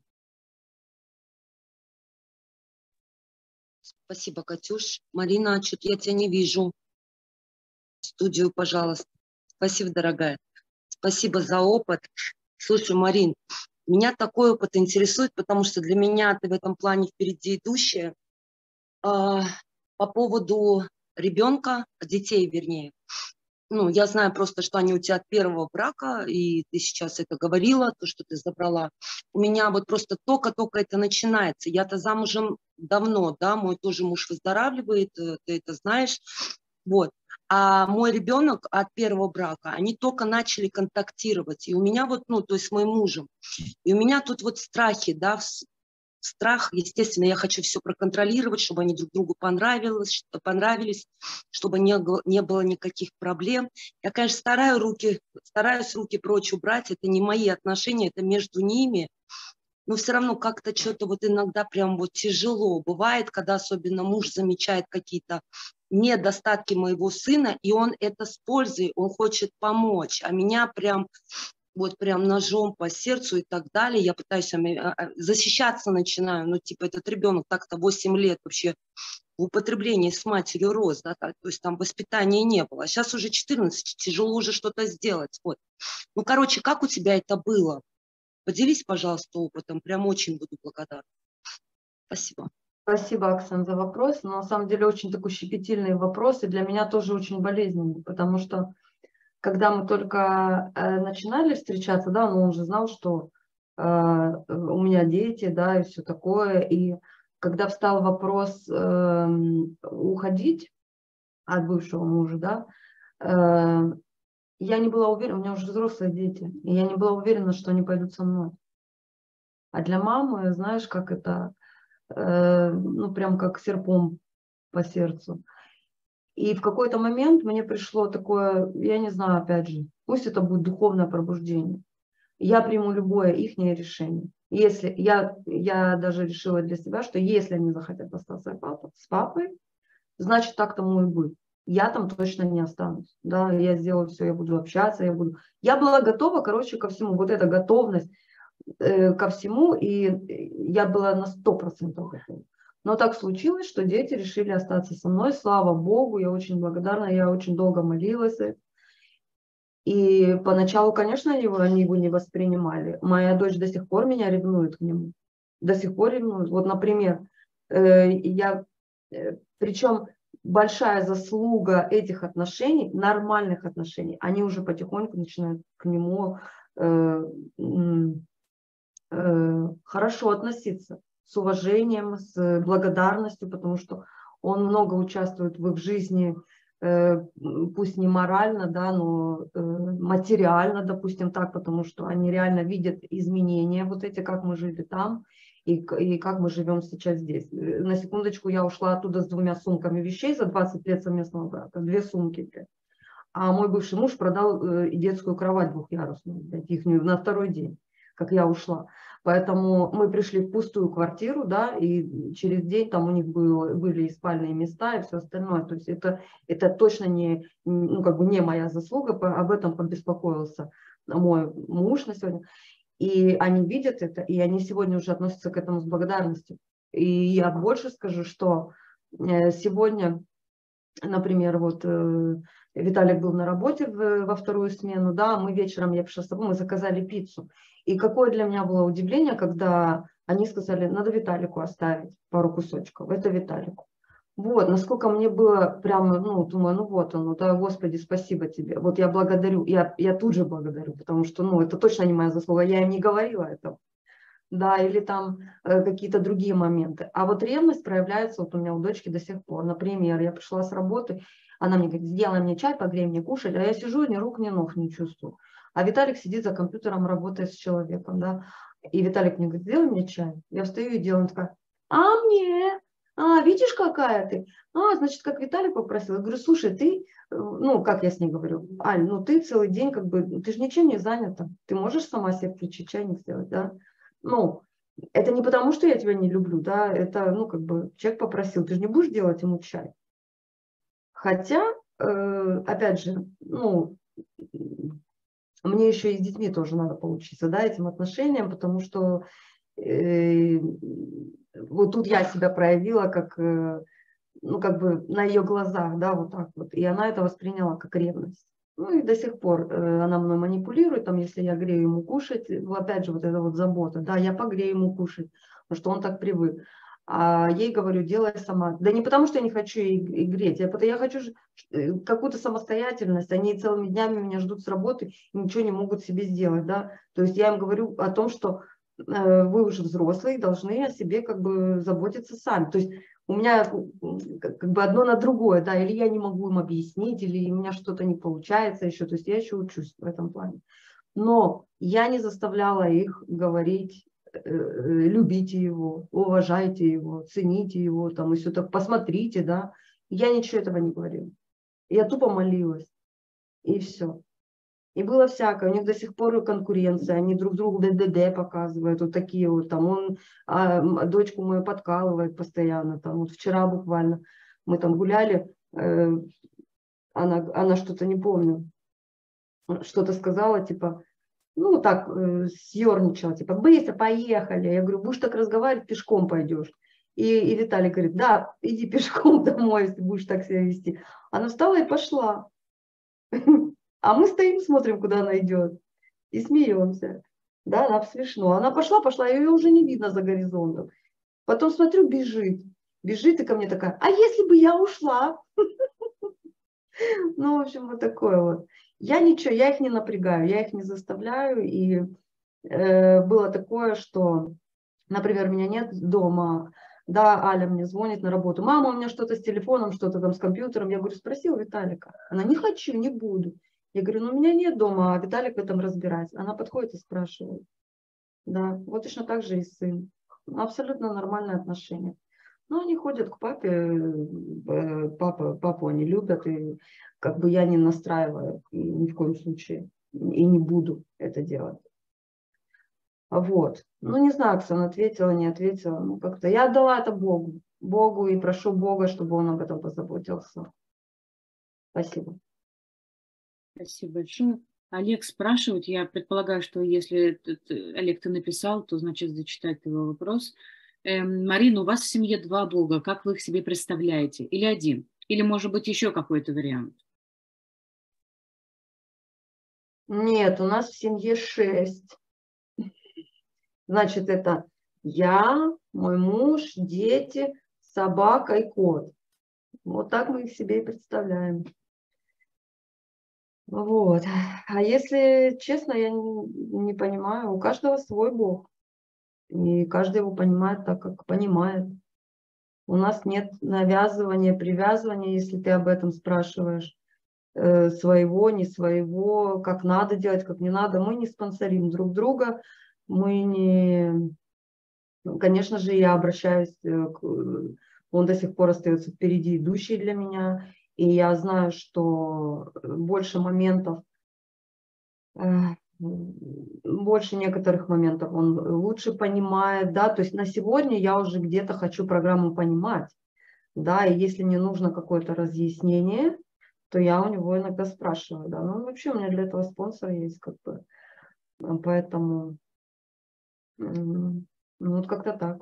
Спасибо, Катюш. Марина, что-то я тебя не вижу. В студию, пожалуйста. Спасибо, дорогая. Спасибо за опыт. Слушай, Марин, меня такой опыт интересует, потому что для меня ты в этом плане впереди идущая. А, по поводу ребенка, детей, вернее. Ну, я знаю просто, что они у тебя от первого брака, и ты сейчас это говорила, то, что ты забрала. У меня вот просто только-только это начинается. Я-то замужем давно, да, мой тоже муж выздоравливает, ты это знаешь. Вот. А мой ребенок от первого брака, они только начали контактировать. И у меня вот, ну, то есть с моим мужем. И у меня тут вот страхи, да, страх, естественно, я хочу все проконтролировать, чтобы они друг другу понравилось, понравились, чтобы не, не было никаких проблем. Я, конечно, стараюсь руки, стараюсь руки прочь убрать, это не мои отношения, это между ними. Но все равно как-то что-то вот иногда прям вот тяжело бывает, когда особенно муж замечает какие-то недостатки моего сына, и он это с пользой, он хочет помочь, а меня прям вот прям ножом по сердцу и так далее. Я пытаюсь защищаться, начинаю, ну типа этот ребенок так-то восемь лет вообще в употреблении с матерью рос, да, то есть там воспитания не было. А сейчас уже четырнадцать, тяжело уже что-то сделать. Вот. Ну, короче, как у тебя это было? Поделись, пожалуйста, опытом, прям очень буду благодарна. Спасибо. Спасибо, Оксан, за вопрос. Но на самом деле очень такой щепетильный вопрос, и для меня тоже очень болезненный, потому что когда мы только э, начинали встречаться, да, ну, он же знал, что у меня дети, да, и все такое. И когда встал вопрос уходить от бывшего мужа, да, я не была уверена, у меня уже взрослые дети, и я не была уверена, что они пойдут со мной. А для мамы, знаешь, как это, ну, прям как серпом по сердцу. И в какой-то момент мне пришло такое, я не знаю, опять же, пусть это будет духовное пробуждение. Я приму любое их решение. Если я, я даже решила для себя, что если они захотят остаться с папой, значит так тому и будет. Я там точно не останусь. Да, я сделаю все, я буду общаться, я буду. Я была готова, короче, ко всему. Вот эта готовность э, ко всему, и я была на сто процентов готова. Но так случилось, что дети решили остаться со мной. Слава Богу, я очень благодарна, я очень долго молилась. И поначалу, конечно, они его, они его не воспринимали. Моя дочь до сих пор меня ревнует к нему. До сих пор ревнует. Вот, например, э, я, э, причем большая заслуга этих отношений, нормальных отношений, они уже потихоньку начинают к нему э, э, хорошо относиться, с уважением, с благодарностью, потому что он много участвует в их жизни, пусть не морально, да, но материально, допустим, так, потому что они реально видят изменения вот эти, как мы жили там и, и как мы живем сейчас здесь. На секундочку, я ушла оттуда с двумя сумками вещей за двадцать лет совместного брака, две сумки. А мой бывший муж продал детскую кровать двухъярусную, их на второй день, как я ушла. Поэтому мы пришли в пустую квартиру, да, и через день там у них было, были и спальные места, и все остальное. То есть это, это точно не, ну, как бы не моя заслуга, об этом побеспокоился мой муж на сегодня. И они видят это, и они сегодня уже относятся к этому с благодарностью. И я больше скажу, что сегодня, например, вот Виталик был на работе во вторую смену, да, мы вечером, я пришла с тобой, мы заказали пиццу. И какое для меня было удивление, когда они сказали, надо Виталику оставить пару кусочков, это Виталику. Вот, насколько мне было прямо, ну, думаю, ну вот оно, да, Господи, спасибо тебе. Вот я благодарю, я, я тут же благодарю, потому что, ну, это точно не моя заслуга, я им не говорила этого. Да, или там э, какие-то другие моменты. А вот ревность проявляется вот у меня у дочки до сих пор. Например, я пришла с работы, она мне говорит, сделай мне чай, погрей мне кушать, а я сижу, ни рук, ни ног не чувствую. А Виталик сидит за компьютером, работает с человеком, да. И Виталик мне говорит, сделай мне чай. Я встаю и делаю, он такая, а мне? А, видишь, какая ты? А, значит, как Виталик попросил. Я говорю, слушай, ты, ну, как я с ней говорю, Аль, ну, ты целый день, как бы, ты же ничем не занята. Ты можешь сама себе включить чайник сделать, да? Ну, это не потому, что я тебя не люблю, да, это, ну, как бы, человек попросил, ты же не будешь делать ему чай. Хотя, э, опять же, ну, мне еще и с детьми тоже надо поучиться, да, этим отношениям, потому что э, вот тут я себя проявила как, э, ну, как бы на ее глазах, да, вот так вот, и она это восприняла как ревность. Ну и до сих пор э, она мной манипулирует, там, если я грею ему кушать, ну, опять же, вот эта вот забота, да, я погрею ему кушать, потому что он так привык. А ей говорю, делай сама. Да не потому, что я не хочу ей греть, а потому я хочу какую-то самостоятельность. Они целыми днями меня ждут с работы и ничего не могут себе сделать, да. То есть я им говорю о том, что э, вы уже взрослые, должны о себе как бы заботиться сами. То есть у меня как бы одно на другое, да, или я не могу им объяснить, или у меня что-то не получается еще, то есть я еще учусь в этом плане. Но я не заставляла их говорить, любите его, уважайте его, цените его, там, и все так, посмотрите, да. Я ничего этого не говорила. Я тупо молилась, и все. И было всякое, у них до сих пор конкуренция, они друг другу ДДД показывают, вот такие вот, там, он а, дочку мою подкалывает постоянно, там, вот вчера буквально мы там гуляли, э, она, она что-то, не помню, что-то сказала, типа, ну, так, э, съерничала, типа, быстро, поехали. Я говорю, будешь так разговаривать, пешком пойдешь. И, и Виталий говорит, да, иди пешком домой, если будешь так себя вести. Она встала и пошла. А мы стоим, смотрим, куда она идет. И смеемся. Да, нам смешно. Она пошла, пошла, ее уже не видно за горизонтом. Потом смотрю, бежит. Бежит и ко мне такая, а если бы я ушла? Ну, в общем, вот такое вот. Я ничего, я их не напрягаю, я их не заставляю. И э, было такое, что, например, меня нет дома, да, Аля мне звонит на работу, мама, у меня что-то с телефоном, что-то там с компьютером. Я говорю, спроси у Виталика. Она, не хочу, не буду. Я говорю, ну, у меня нет дома, а Виталик в этом разбирается. Она подходит и спрашивает. Да, вот точно так же и сын. Абсолютно нормальные отношения. Но они ходят к папе, э, папа, папу они любят, и как бы я не настраиваю и ни в коем случае, и не буду это делать. Вот. Ну, не знаю, Оксана ответила, не ответила. Ну, как-то я отдала это Богу. Богу и прошу Бога, чтобы он об этом позаботился. Спасибо. Спасибо большое. Олег спрашивает, я предполагаю, что если, Олег, ты написал, то значит зачитать его вопрос. Эм, Марина, у вас в семье два Бога, как вы их себе представляете? Или один? Или, может быть, еще какой-то вариант? Нет, у нас в семье шесть. Значит, это я, мой муж, дети, собака и кот. Вот так мы их себе и представляем. Вот. А если честно, я не, не понимаю, у каждого свой Бог. И каждый его понимает так, как понимает. У нас нет навязывания, привязывания, если ты об этом спрашиваешь. Э, своего, не своего, как надо делать, как не надо. Мы не спонсорим друг друга. Мы не... Конечно же, я обращаюсь к... Он до сих пор остается впереди идущий для меня. И я знаю, что больше моментов, больше некоторых моментов он лучше понимает, да, то есть на сегодня я уже где-то хочу программу понимать, да, и если мне нужно какое-то разъяснение, то я у него иногда спрашиваю, да, ну вообще у меня для этого спонсор есть, как бы, поэтому, ну вот как-то так.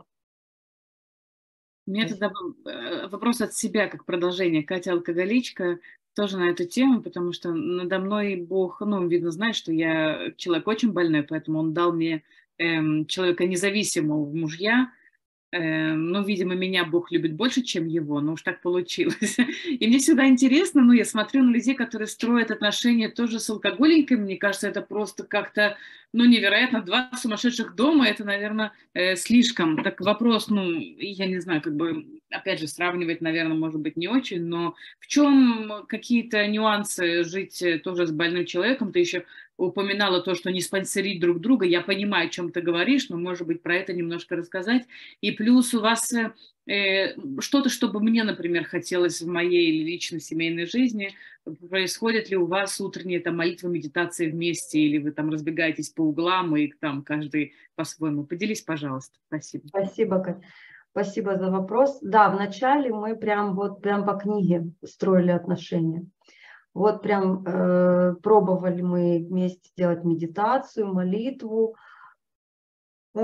У меня тогда вопрос от себя, как продолжение. Катя алкоголичка, тоже на эту тему, потому что надо мной Бог, ну, видно, знает, что я человек очень больной, поэтому он дал мне эм, человека независимого в мужья. Эм, ну, видимо, меня Бог любит больше, чем его, но уж так получилось. И мне всегда интересно, ну, я смотрю на людей, которые строят отношения тоже с алкоголиками, мне кажется, это просто как-то, ну, невероятно, два сумасшедших дома, это, наверное, э, слишком. Так вопрос, ну, я не знаю, как бы, опять же, сравнивать, наверное, может быть, не очень, но в чем какие-то нюансы жить тоже с больным человеком? Ты еще упоминала то, что не спонсорить друг друга, я понимаю, о чем ты говоришь, но, может быть, про это немножко рассказать. И плюс у вас э, что-то, чтобы мне, например, хотелось в моей личной семейной жизни, происходит ли у вас утренняя там молитва, медитация вместе, или вы там разбегаетесь по углам и там каждый по-своему? Поделись, пожалуйста. Спасибо. Спасибо, Кать. Спасибо за вопрос. Да, вначале мы прям вот прям по книге строили отношения. Вот прям э, пробовали мы вместе делать медитацию, молитву. Э,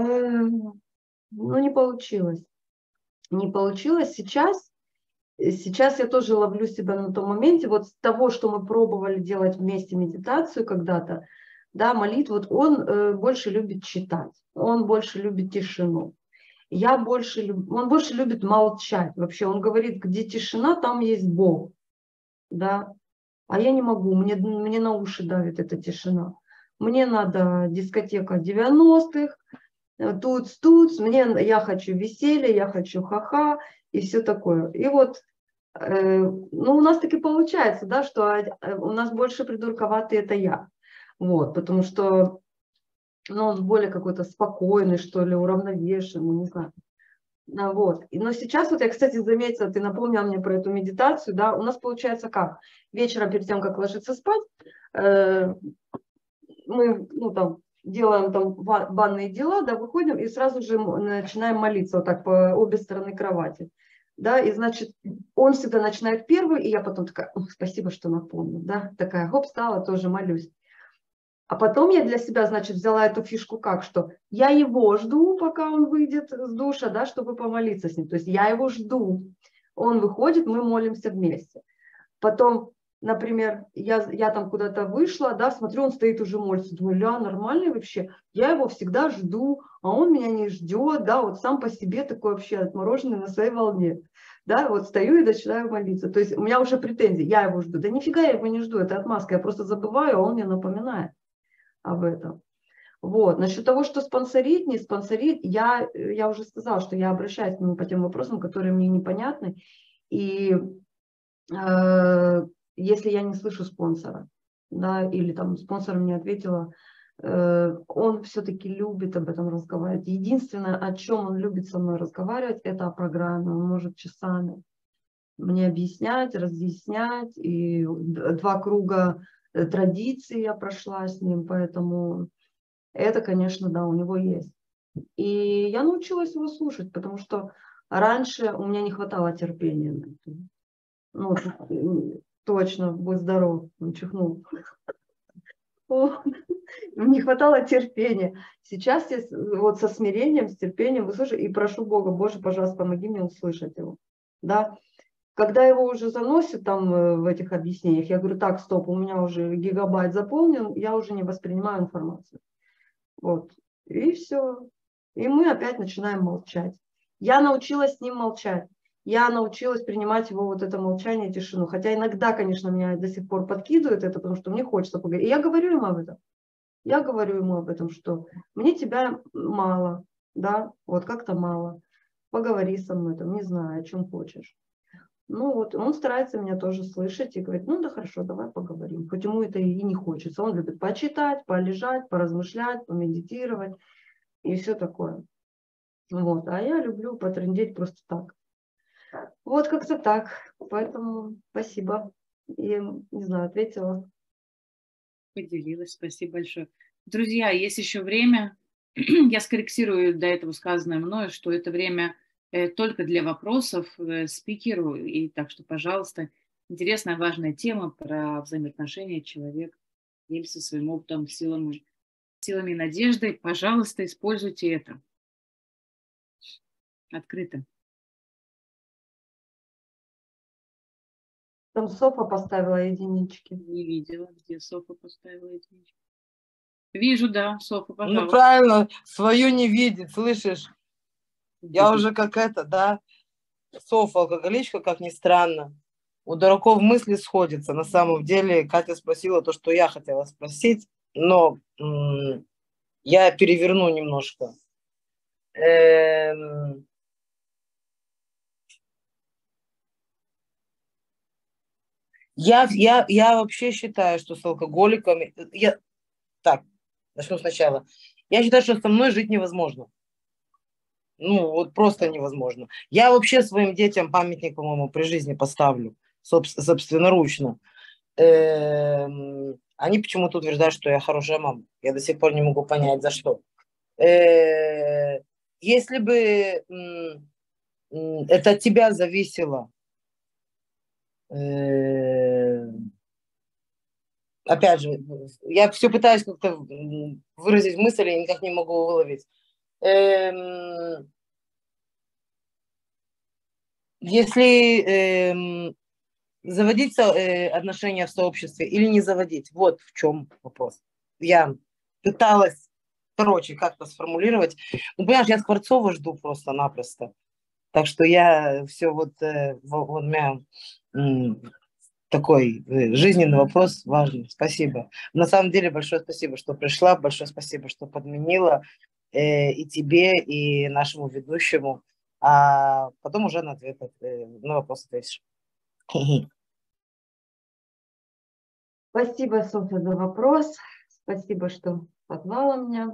ну, не получилось. Не получилось. Сейчас, сейчас я тоже ловлю себя на том моменте. Вот с того, что мы пробовали делать вместе медитацию когда-то, да, молитву, вот он э, больше любит читать, он больше любит тишину. Я больше люб... Он больше любит молчать. Вообще он говорит, где тишина, там есть Бог. Да? А я не могу, мне, мне на уши давит эта тишина. Мне надо дискотека девяностых, туц-туц, мне, я хочу веселья, я хочу ха-ха и все такое. И вот, э, ну у нас таки получается, да, что у нас больше придурковатый это я. Вот, потому что ну, он более какой-то спокойный, что ли, уравновешенный, не знаю. Вот. Но сейчас, вот я, кстати, заметила, ты напомнил мне про эту медитацию, да, у нас получается как? Вечером, перед тем, как ложиться спать, э, мы, ну, там, делаем там банные дела, да, выходим и сразу же начинаем молиться вот так по обе стороны кровати. Да, и значит, он всегда начинает первый, и я потом такая, спасибо, что напомнил, да, такая, хоп, стала, тоже молюсь. А потом я для себя, значит, взяла эту фишку как, что я его жду, пока он выйдет с душа, да, чтобы помолиться с ним. То есть я его жду. Он выходит, мы молимся вместе. Потом, например, я, я там куда-то вышла, да, смотрю, он стоит уже молится. Думаю, ля, нормальный вообще. Я его всегда жду, а он меня не ждет, да, вот сам по себе такой вообще отмороженный на своей волне. Да, вот стою и начинаю молиться. То есть у меня уже претензии, я его жду. Да нифига я его не жду, это отмазка, я просто забываю, а он мне напоминает об этом. Вот. Насчет того, что спонсорить, не спонсорить, я, я уже сказала, что я обращаюсь к нему по тем вопросам, которые мне непонятны. И э, если я не слышу спонсора, да, или там спонсор мне ответила, э, он все-таки любит об этом разговаривать. Единственное, о чем он любит со мной разговаривать, это о программе. Он может часами мне объяснять, разъяснять. И два круга традиций я прошла с ним, поэтому это, конечно, да, у него есть. И я научилась его слушать, потому что раньше у меня не хватало терпения на это. Ну, точно, будь здоров, он чихнул. Не хватало терпения. Сейчас я вот со смирением, с терпением выслушаю и прошу Бога, Боже, пожалуйста, помоги мне услышать его. Да? Когда его уже заносят там в этих объяснениях, я говорю, так, стоп, у меня уже гигабайт заполнен, я уже не воспринимаю информацию. Вот. И все. И мы опять начинаем молчать. Я научилась с ним молчать. Я научилась принимать его вот это молчание, тишину. Хотя иногда, конечно, меня до сих пор подкидывает это, потому что мне хочется поговорить. И я говорю ему об этом. Я говорю ему об этом, что мне тебя мало, да, вот как-то мало. Поговори со мной, там, не знаю, о чем хочешь. Ну вот, он старается меня тоже слышать и говорит, ну да хорошо, давай поговорим. Хоть ему это и не хочется. Он любит почитать, полежать, поразмышлять, помедитировать и все такое. Вот, а я люблю потрындеть просто так. Вот как-то так. Поэтому спасибо. И, не знаю, ответила. Поделилась, спасибо большое. Друзья, есть еще время. Я скорректирую до этого сказанное мною, что это время только для вопросов спикеру. И так что, пожалуйста, интересная, важная тема про взаимоотношения человек делится своим опытом, силами, силами и надеждой. Пожалуйста, используйте это. Открыто. Там Софа поставила единички. Не видела, где Софа поставила единички. Вижу, да, Софа, пожалуйста. Ну, правильно, свою не видит, слышишь? Я уже как это, да, Софа, алкоголичка, как ни странно. У дураков мысли сходятся. На самом деле, Катя спросила то, что я хотела спросить, но м- я переверну немножко. Эм- Я, я, я вообще считаю, что с алкоголиками... Я... Так, начну сначала. Я считаю, что со мной жить невозможно. Ну, вот просто невозможно. Я вообще своим детям памятник, по-моему, при жизни поставлю, собственноручно. Эм, они почему-то утверждают, что я хорошая мама. Я до сих пор не могу понять, за что. Э, если бы это от тебя зависело, э, опять же, я все пытаюсь как-то выразить мысль и никак не могу выловить. Эм, если эм, заводить э, отношения в сообществе или не заводить, вот в чем вопрос. Я пыталась, короче, как-то сформулировать. Ну, понимаешь, я Скворцова жду просто-напросто. Так что я все вот, э, вот у меня м, такой э, жизненный вопрос важный. Спасибо. На самом деле большое спасибо, что пришла, большое спасибо, что подменила э, и тебе, и нашему ведущему. А потом уже на, ответ, э, на вопрос ответишь. Спасибо, Софья, за вопрос. Спасибо, что позвала меня.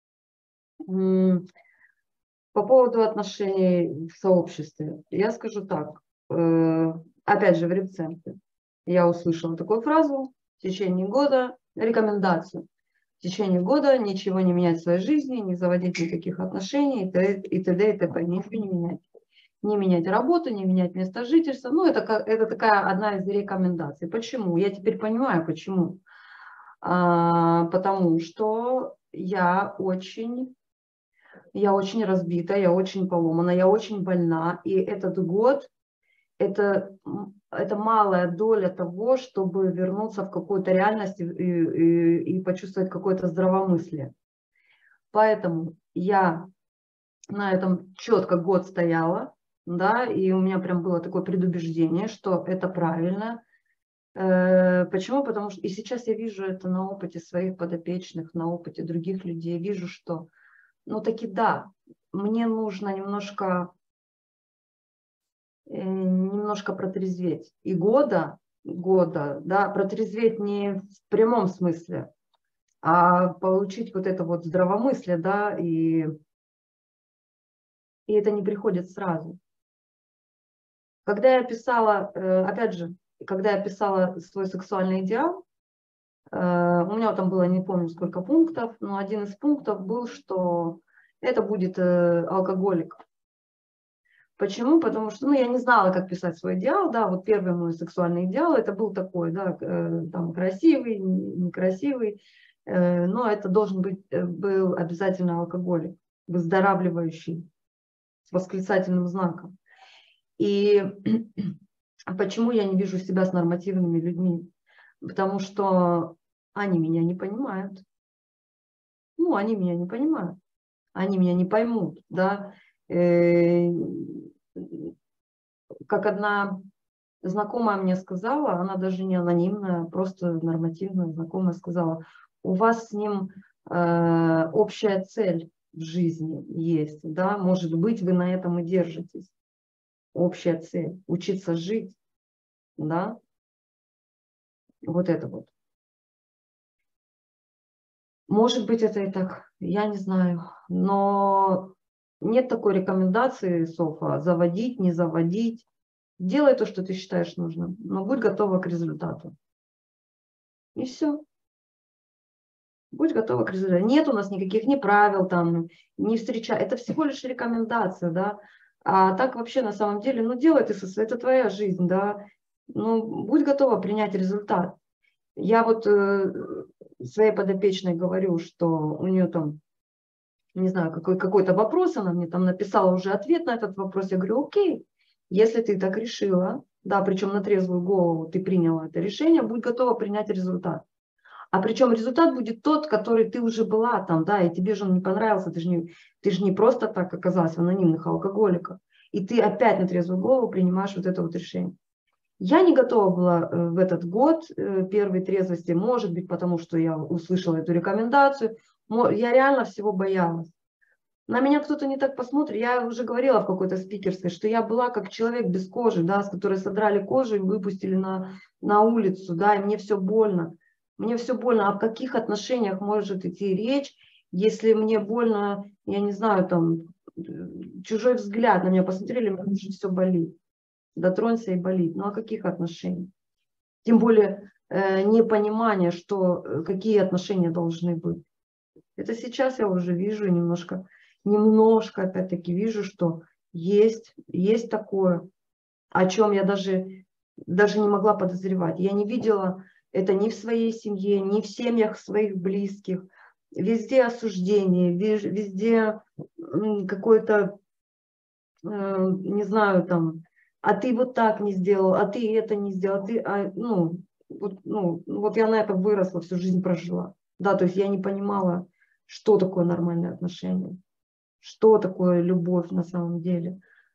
По поводу отношений в сообществе. Я скажу так. Опять же, в репцентре я услышала такую фразу в течение года, рекомендацию. В течение года ничего не менять в своей жизни, не заводить никаких отношений и т.д. и т.д. и т.п. Ничего не менять. Не менять работу, не менять место жительства. Ну, это, это такая одна из рекомендаций. Почему? Я теперь понимаю, почему. А, потому что я очень, я очень разбита, я очень поломана, я очень больна. И этот год это, это малая доля того, чтобы вернуться в какую-то реальность и, и, и почувствовать какое-то здравомыслие. Поэтому я на этом четко год стояла. Да, и у меня прям было такое предубеждение, что это правильно, Почему? Потому что и сейчас я вижу это на опыте своих подопечных, на опыте других людей. Я вижу, что, ну таки да, мне нужно немножко, немножко протрезветь. И года, года, да, протрезветь не в прямом смысле, а получить вот это вот здравомыслие, да, и, и это не приходит сразу. Когда я писала, опять же, когда я писала свой сексуальный идеал, у меня там было, не помню сколько пунктов, но один из пунктов был, что это будет алкоголик. Почему? Потому что, ну, я не знала, как писать свой идеал, да, вот первый мой сексуальный идеал, это был такой, да, там красивый, некрасивый, но это должен быть, был обязательно алкоголик, выздоравливающий, с восклицательным знаком. И почему я не вижу себя с нормативными людьми? Потому что они меня не понимают. Ну, они меня не понимают. Они меня не поймут, да. Как одна знакомая мне сказала, она даже не анонимная, просто нормативная знакомая сказала, у вас с ним э, общая цель в жизни есть, да, может быть, вы на этом и держитесь. Общая цель, учиться жить, да, вот это вот. Может быть, это и так, я не знаю, но нет такой рекомендации, Софа, заводить, не заводить. Делай то, что ты считаешь нужным, но будь готова к результату. И все. Будь готова к результату. Нет у нас никаких ни правил, там, не встречай. Это всего лишь рекомендация, да. А так вообще на самом деле, ну делай ты со своей, это твоя жизнь, да. Ну, будь готова принять результат. Я вот э, своей подопечной говорю, что у нее там, не знаю, какой, какой-то вопрос, она мне там написала уже ответ на этот вопрос. Я говорю, окей, если ты так решила, да, причем на трезвую голову ты приняла это решение, будь готова принять результат. А причем результат будет тот, который ты уже была там, да, и тебе же он не понравился, ты же не, ты же не просто так оказалась в анонимных алкоголиках. И ты опять на трезвую голову принимаешь вот это вот решение. Я не готова была в этот год первой трезвости, может быть, потому что я услышала эту рекомендацию. Я реально всего боялась. На меня кто-то не так посмотрит. Я уже говорила в какой-то спикерской, что я была как человек без кожи, да, с которой содрали кожу и выпустили на, на улицу, да, и мне все больно. Мне все больно. О каких отношениях может идти речь, если мне больно, я не знаю, там, чужой взгляд на меня посмотрели, мне уже все болит. Дотронься и болит. Ну о каких отношениях? Тем более э, непонимание, что, какие отношения должны быть. Это сейчас я уже вижу немножко, немножко опять-таки вижу, что есть, есть такое, о чем я даже, даже не могла подозревать. Я не видела это ни в своей семье, ни в семьях своих близких. Везде осуждение, везде какое-то, э, не знаю, там, а ты вот так не сделал, а ты это не сделал, ты, а, ну, вот, ну, вот я на этом выросла, всю жизнь прожила. Да, то есть я не понимала, что такое нормальные отношения, что такое любовь на самом деле.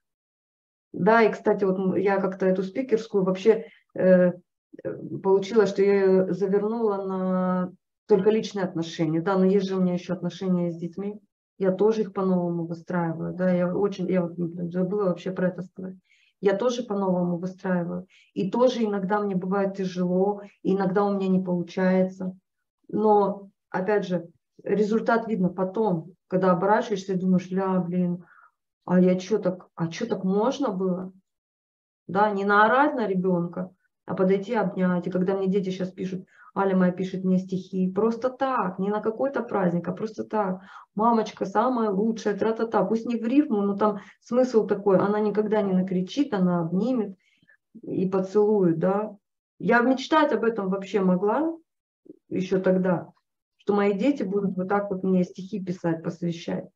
Да, и, кстати, вот я как-то эту спикерскую вообще э, получилось, что я ее завернула на только личные отношения. Да, но есть же у меня еще отношения с детьми. Я тоже их по-новому выстраиваю. Да, я очень, я вот забыла вообще про это сказать. Я тоже по-новому выстраиваю. И тоже иногда мне бывает тяжело, иногда у меня не получается. Но, опять же, результат видно потом, когда оборачиваешься и думаешь, ля, блин, а я что так, а что так можно было? Да, не наорать на ребенка, а подойти обнять. И когда мне дети сейчас пишут, Аля моя пишет мне стихи, просто так, не на какой-то праздник, а просто так. Мамочка самая лучшая, тра-та-та. Пусть не в рифму, но там смысл такой, она никогда не накричит, она обнимет и поцелует, да. Я мечтать об этом вообще могла еще тогда, что мои дети будут вот так вот мне стихи писать, посвящать.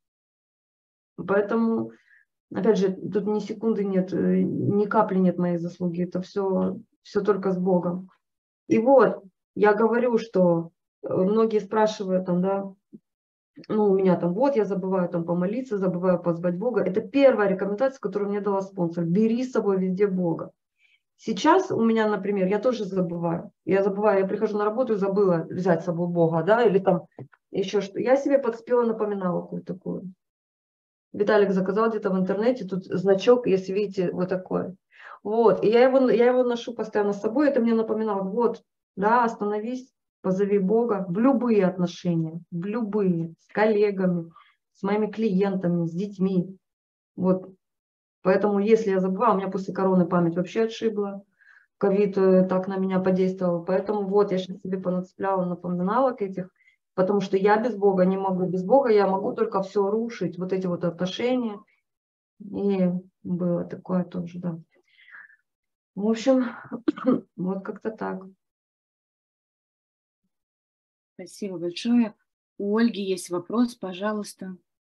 Поэтому, опять же, тут ни секунды нет, ни капли нет моей заслуги. Это все, все только с Богом. И вот, я говорю, что многие спрашивают там, да, ну, у меня там, вот, я забываю там помолиться, забываю позвать Бога. Это первая рекомендация, которую мне дала спонсор. Бери с собой везде Бога. Сейчас у меня, например, я тоже забываю. Я забываю, я прихожу на работу и забыла взять с собой Бога, да, или там еще что. Я себе подспела напоминалку такую. Виталик заказал где-то в интернете, тут значок, если видите, вот такой. Вот, и я его, я его ношу постоянно с собой, это мне напоминало, вот, да, остановись, позови Бога в любые отношения, в любые, с коллегами, с моими клиентами, с детьми. Вот, поэтому если я забываю, у меня после короны память вообще отшибла, ковид так на меня подействовал, поэтому вот я сейчас себе понацепляла напоминалок этих, потому что я без Бога не могу, без Бога я могу только все рушить, вот эти вот отношения, и было такое тоже, да. В общем, вот как-то так. Спасибо большое. У Ольги есть вопрос, пожалуйста.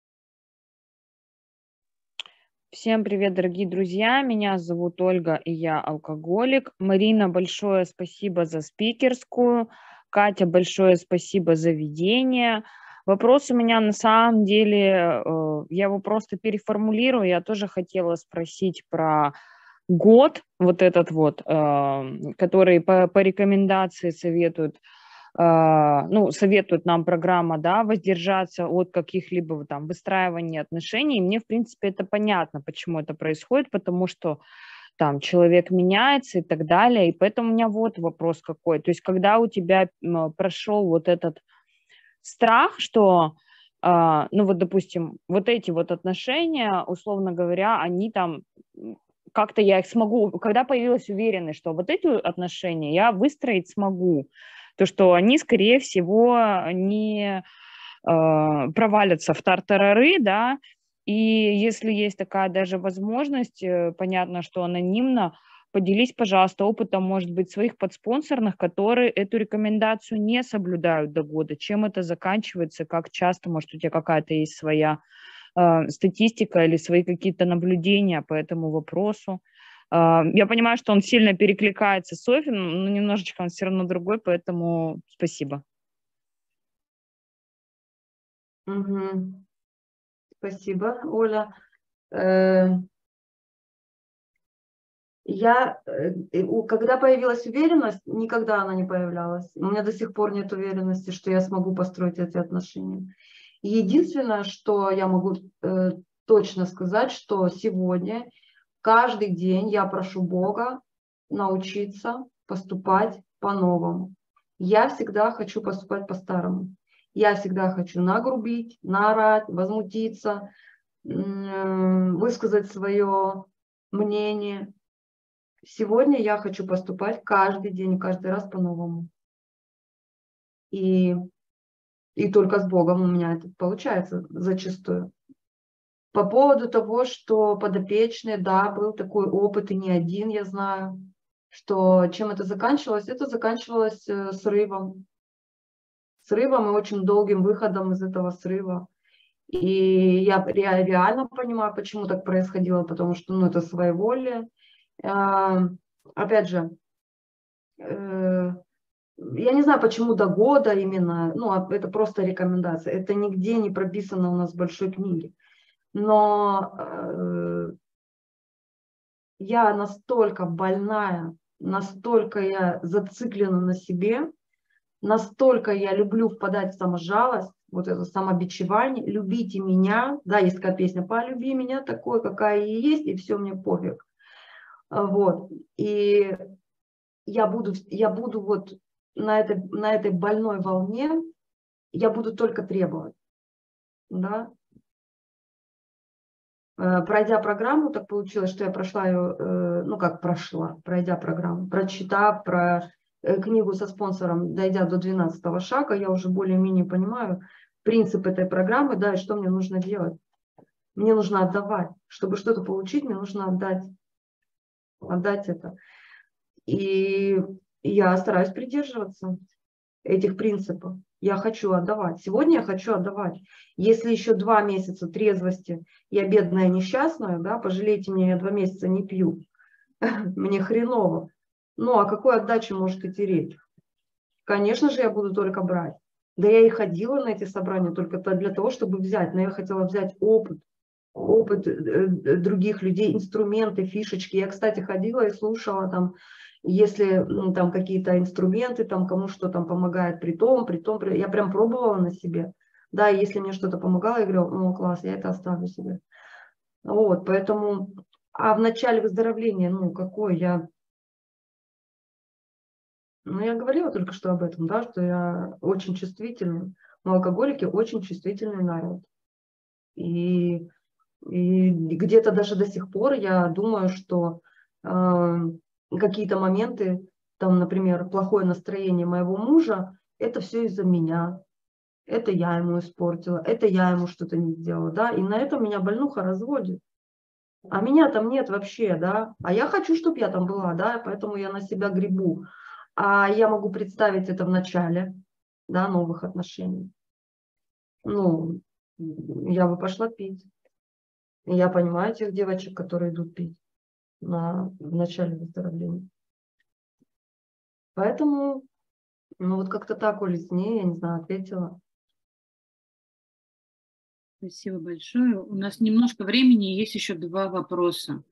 Всем привет, дорогие друзья. Меня зовут Ольга, и я алкоголик. Марина, большое спасибо за спикерскую. Катя, большое спасибо за ведение. Вопрос у меня на самом деле, я его просто переформулирую. Я тоже хотела спросить про год, вот этот вот, который по, по рекомендации советуют, ну, советует нам программа, да, воздержаться от каких-либо там выстраивания отношений. И мне, в принципе, это понятно, почему это происходит, потому что там человек меняется и так далее. И поэтому у меня вот вопрос какой. То есть когда у тебя прошел вот этот страх, что, ну вот, допустим, вот эти вот отношения, условно говоря, они там, как-то я их смогу, когда появилась уверенность, что вот эти отношения я выстроить смогу, то что они, скорее всего, не э, провалятся в тартарары, да, и если есть такая даже возможность, э, понятно, что анонимно, поделись, пожалуйста, опытом, может быть, своих подспонсорных, которые эту рекомендацию не соблюдают до года, чем это заканчивается, как часто, может, у тебя какая-то есть своя э, статистика или свои какие-то наблюдения по этому вопросу. Я понимаю, что он сильно перекликается с Софиным, но немножечко он все равно другой, поэтому спасибо. Угу. Спасибо, Оля. Я, когда появилась уверенность, никогда она не появлялась. У меня до сих пор нет уверенности, что я смогу построить эти отношения. Единственное, что я могу точно сказать, что сегодня каждый день я прошу Бога научиться поступать по-новому. Я всегда хочу поступать по-старому. Я всегда хочу нагрубить, наорать, возмутиться, высказать свое мнение. Сегодня я хочу поступать каждый день, каждый раз по-новому. И, и только с Богом у меня это получается зачастую. По поводу того, что подопечные, да, был такой опыт, и не один, я знаю, что чем это заканчивалось? Это заканчивалось срывом. Срывом и очень долгим выходом из этого срыва. И я реально понимаю, почему так происходило, потому что, ну, это своеволие. Опять же, я не знаю, почему до года именно, ну, это просто рекомендация. Это нигде не прописано у нас в большой книге. Но э, я настолько больная, настолько я зациклена на себе, настолько я люблю впадать в саможалость, вот это самобичевание, любите меня, да, есть такая песня, полюби меня такой, какая я есть, и все, мне пофиг. Вот, и я буду, я буду вот на этой, на этой больной волне, я буду только требовать, да. Пройдя программу, так получилось, что я прошла ее, ну как прошла, пройдя программу, прочитав про книгу со спонсором, дойдя до двенадцатого шага, я уже более-менее понимаю принцип этой программы, да, и что мне нужно делать. Мне нужно отдавать. Чтобы что-то получить, мне нужно отдать. Отдать это. И я стараюсь придерживаться этих принципов. Я хочу отдавать. Сегодня я хочу отдавать. Если еще два месяца трезвости, я бедная несчастная, да, пожалейте меня, я два месяца не пью, мне хреново. Ну, о какой отдаче может идти речь? Конечно же, я буду только брать. Да я и ходила на эти собрания только для того, чтобы взять. Но я хотела взять опыт. опыт других людей, инструменты, фишечки. Я, кстати, ходила и слушала там, если ну, там какие-то инструменты, там кому что там помогает при том, при том, при... я прям пробовала на себе. Да, если мне что-то помогало, я говорю, ну класс, я это оставлю себе. Вот, поэтому, а в начале выздоровления, ну какой я, ну я говорила только что об этом, да, что я очень чувствительный, но алкоголики очень чувствительный народ. И, и где-то даже до сих пор я думаю, что э, какие-то моменты, там, например, плохое настроение моего мужа, это все из-за меня. Это я ему испортила, это я ему что-то не сделала, да, и на этом меня больнуха разводит. А меня там нет вообще, да, а я хочу, чтобы я там была, да, поэтому я на себя гребу. А я могу представить это в начале, да, новых отношений. Ну, я бы пошла пить. Я понимаю тех девочек, которые идут пить на, в начале выздоровления. Поэтому, ну вот как-то так, Оля, с ней, я не знаю, ответила. Спасибо большое. У нас немножко времени, есть еще два вопроса.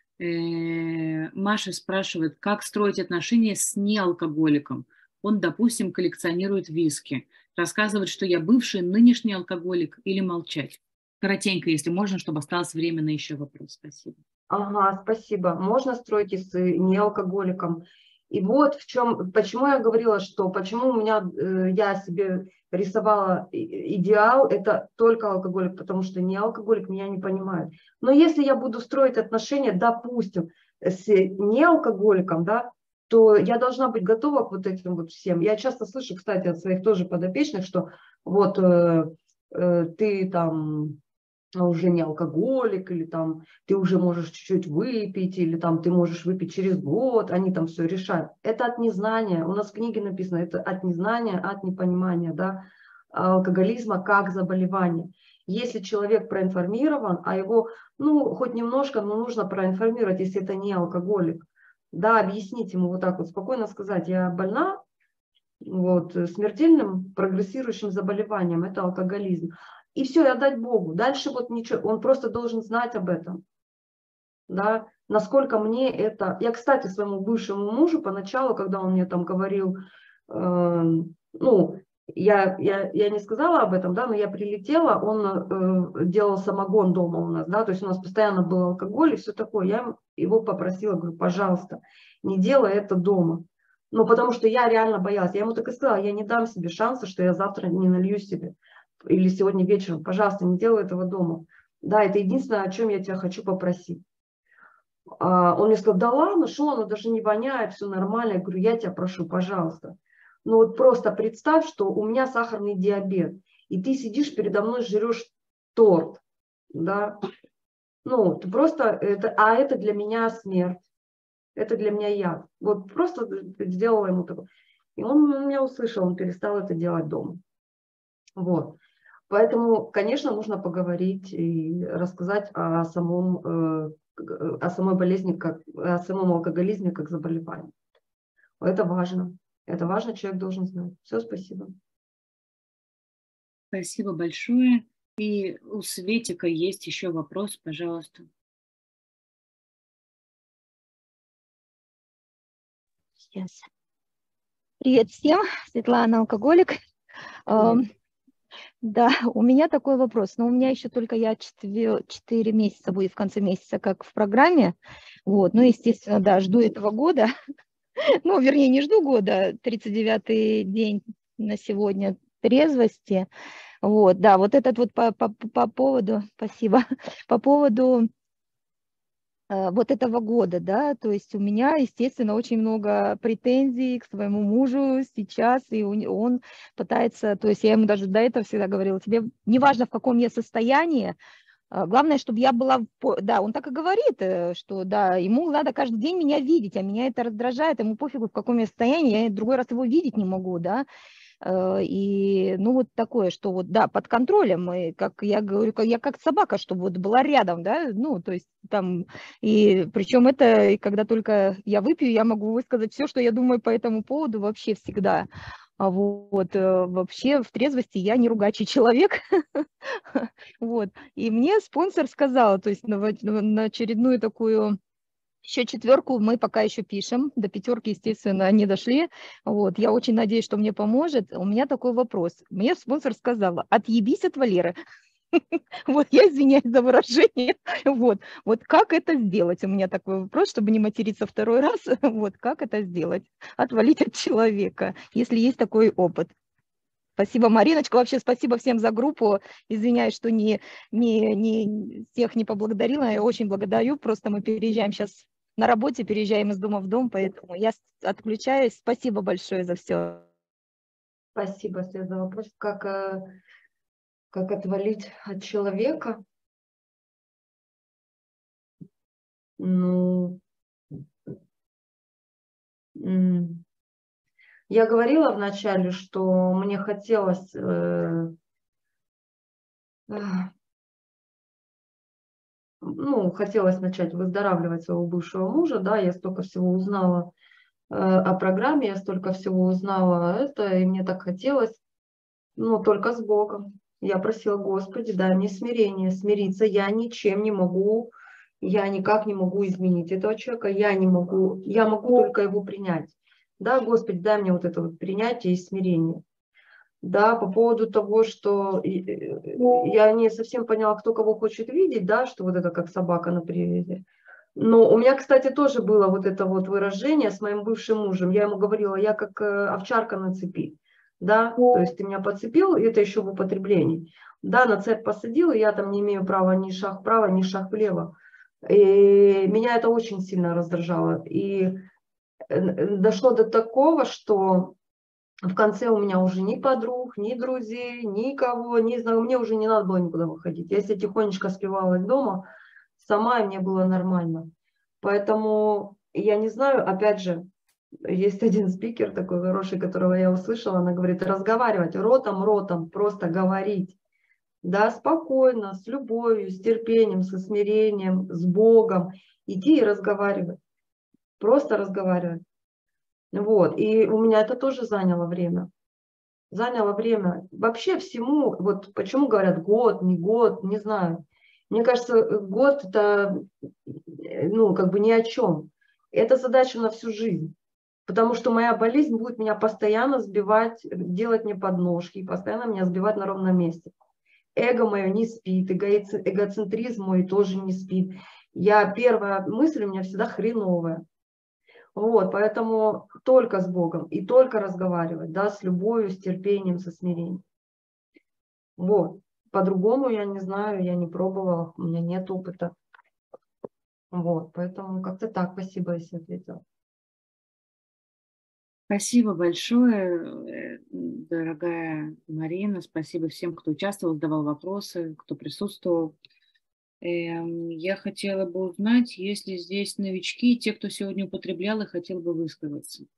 Маша спрашивает, как строить отношения с неалкоголиком. Он, допустим, коллекционирует виски. Рассказывает, что я бывший, нынешний алкоголик, или молчать. Коротенько, если можно, чтобы осталось время на еще вопрос. Спасибо. Ага, спасибо. Можно строить и с неалкоголиком. И вот в чем, почему я говорила, что почему у меня, э, я себе рисовала идеал, это только алкоголик, потому что не алкоголик меня не понимает. Но если я буду строить отношения, допустим, с неалкоголиком, да, то я должна быть готова к вот этим вот всем. Я часто слышу, кстати, от своих тоже подопечных, что вот э, э, ты там уже не алкоголик, или там ты уже можешь чуть-чуть выпить, или там ты можешь выпить через год, они там все решают. Это от незнания, у нас в книге написано, это от незнания, от непонимания, да, алкоголизма как заболевания. Если человек проинформирован, а его, ну, хоть немножко, но нужно проинформировать, если это не алкоголик, да, объяснить ему вот так вот спокойно сказать, я больна, вот, смертельным прогрессирующим заболеванием, это алкоголизм. И все, и отдать Богу. Дальше вот ничего, он просто должен знать об этом. Да, насколько мне это... Я, кстати, своему бывшему мужу поначалу, когда он мне там говорил, э, ну, я, я, я не сказала об этом, да, но я прилетела, он э, делал самогон дома у нас, да, то есть у нас постоянно был алкоголь и все такое. Я его попросила, говорю, пожалуйста, не делай это дома. Ну, потому что я реально боялась. Я ему так и сказала, я не дам себе шанса, что я завтра не налью себе. Или сегодня вечером, пожалуйста, не делай этого дома. Да, это единственное, о чем я тебя хочу попросить. А он мне сказал, да ладно, что оно даже не воняет, все нормально. Я говорю, я тебя прошу, пожалуйста. Ну вот просто представь, что у меня сахарный диабет, и ты сидишь передо мной, жрешь торт, да. Ну, ты просто, это, а это для меня смерть, это для меня яд. Вот просто сделала ему такое. И он меня услышал, он перестал это делать дома. Вот. Поэтому, конечно, нужно поговорить и рассказать о самом, о самой болезни, как, о самом алкоголизме как заболевании. Это важно. Это важно, человек должен знать. Все, спасибо. Спасибо большое. И у Светика есть еще вопрос, пожалуйста. Сейчас. Привет всем, Светлана, алкоголик. Привет. Да, у меня такой вопрос, но у меня еще только я четыре месяца будет в конце месяца, как в программе, вот, ну, естественно, да, жду этого года, ну, вернее, не жду года, тридцать девятый день на сегодня трезвости, вот, да, вот этот вот по, по, по поводу, спасибо, по поводу вот этого года, да, то есть у меня, естественно, очень много претензий к своему мужу сейчас, и он пытается, то есть я ему даже до этого всегда говорила, тебе не важно, в каком я состоянии, главное, чтобы я была, да, он так и говорит, что, да, ему надо каждый день меня видеть, а меня это раздражает, ему пофигу, в каком я состоянии, я другой раз его видеть не могу, да. И, ну, вот такое, что вот, да, под контролем, и, как я говорю, я как собака, чтобы вот была рядом, да, ну, то есть там, и причем это, когда только я выпью, я могу высказать все, что я думаю по этому поводу вообще всегда, А вот э, вообще в трезвости я не ругачий человек. Вот. И мне спонсор сказал, то есть на, во- на очередную такую еще четверку мы пока еще пишем, до пятерки, естественно, не дошли. Вот. Я очень надеюсь, что мне поможет. У меня такой вопрос. Мне спонсор сказал: отъебись от Валеры. Вот, я извиняюсь за выражение. Вот, вот как это сделать? У меня такой вопрос, чтобы не материться второй раз. Вот, как это сделать? Отвалить от человека, если есть такой опыт. Спасибо, Мариночка. Вообще спасибо всем за группу. Извиняюсь, что не, не, не всех не поблагодарила. Я очень благодарю. Просто мы переезжаем сейчас на работе, переезжаем из дома в дом, поэтому я отключаюсь. Спасибо большое за все. Спасибо, Свет, за вопрос. Как, э, как отвалить от человека? Ну, м, я говорила вначале, что мне хотелось э, э, ну, хотелось начать выздоравливать своего бывшего мужа, да, я столько всего узнала э, о программе, я столько всего узнала это, и мне так хотелось, но только с Богом. Я просила: Господи, дай мне смирение, смириться. Я ничем не могу, я никак не могу изменить этого человека, я не могу, я могу только его принять. Да, Господи, дай мне вот это вот принятие и смирение. Да, по поводу того, что я не совсем поняла, кто кого хочет видеть, да, что вот это как собака на привязи. Но у меня, кстати, тоже было вот это вот выражение с моим бывшим мужем. Я ему говорила: я как овчарка на цепи. Да, то есть ты меня подцепил, это еще в употреблении. Да, на цепь посадил, и я там не имею права ни шаг вправо, ни шаг влево. И меня это очень сильно раздражало. И дошло до такого, что в конце у меня уже ни подруг, ни друзей, никого, не знаю, мне уже не надо было никуда выходить. Я себе тихонечко спивалась дома сама, и мне было нормально. Поэтому я не знаю, опять же, есть один спикер такой хороший, которого я услышала, она говорит: разговаривать ротом-ротом, просто говорить. Да, спокойно, с любовью, с терпением, со смирением, с Богом. Идти и разговаривать. Просто разговаривать. Вот. И у меня это тоже заняло время. Заняло время. Вообще всему, вот почему говорят год, не год, не знаю. Мне кажется, год это, ну, как бы ни о чем. Это задача на всю жизнь. Потому что моя болезнь будет меня постоянно сбивать, делать мне подножки, постоянно меня сбивать на ровном месте. Эго мое не спит, эгоцентризм мой тоже не спит. Я, первая мысль у меня всегда хреновая. Вот, поэтому только с Богом и только разговаривать, да, с любовью, с терпением, со смирением. Вот. По-другому я не знаю, я не пробовала, у меня нет опыта. Вот, поэтому как-то так. Спасибо, если ответила. Спасибо большое, дорогая Марина. Спасибо всем, кто участвовал, задавал вопросы, кто присутствовал. Я хотела бы узнать, есть ли здесь новички, те, кто сегодня употреблял и хотел бы высказаться.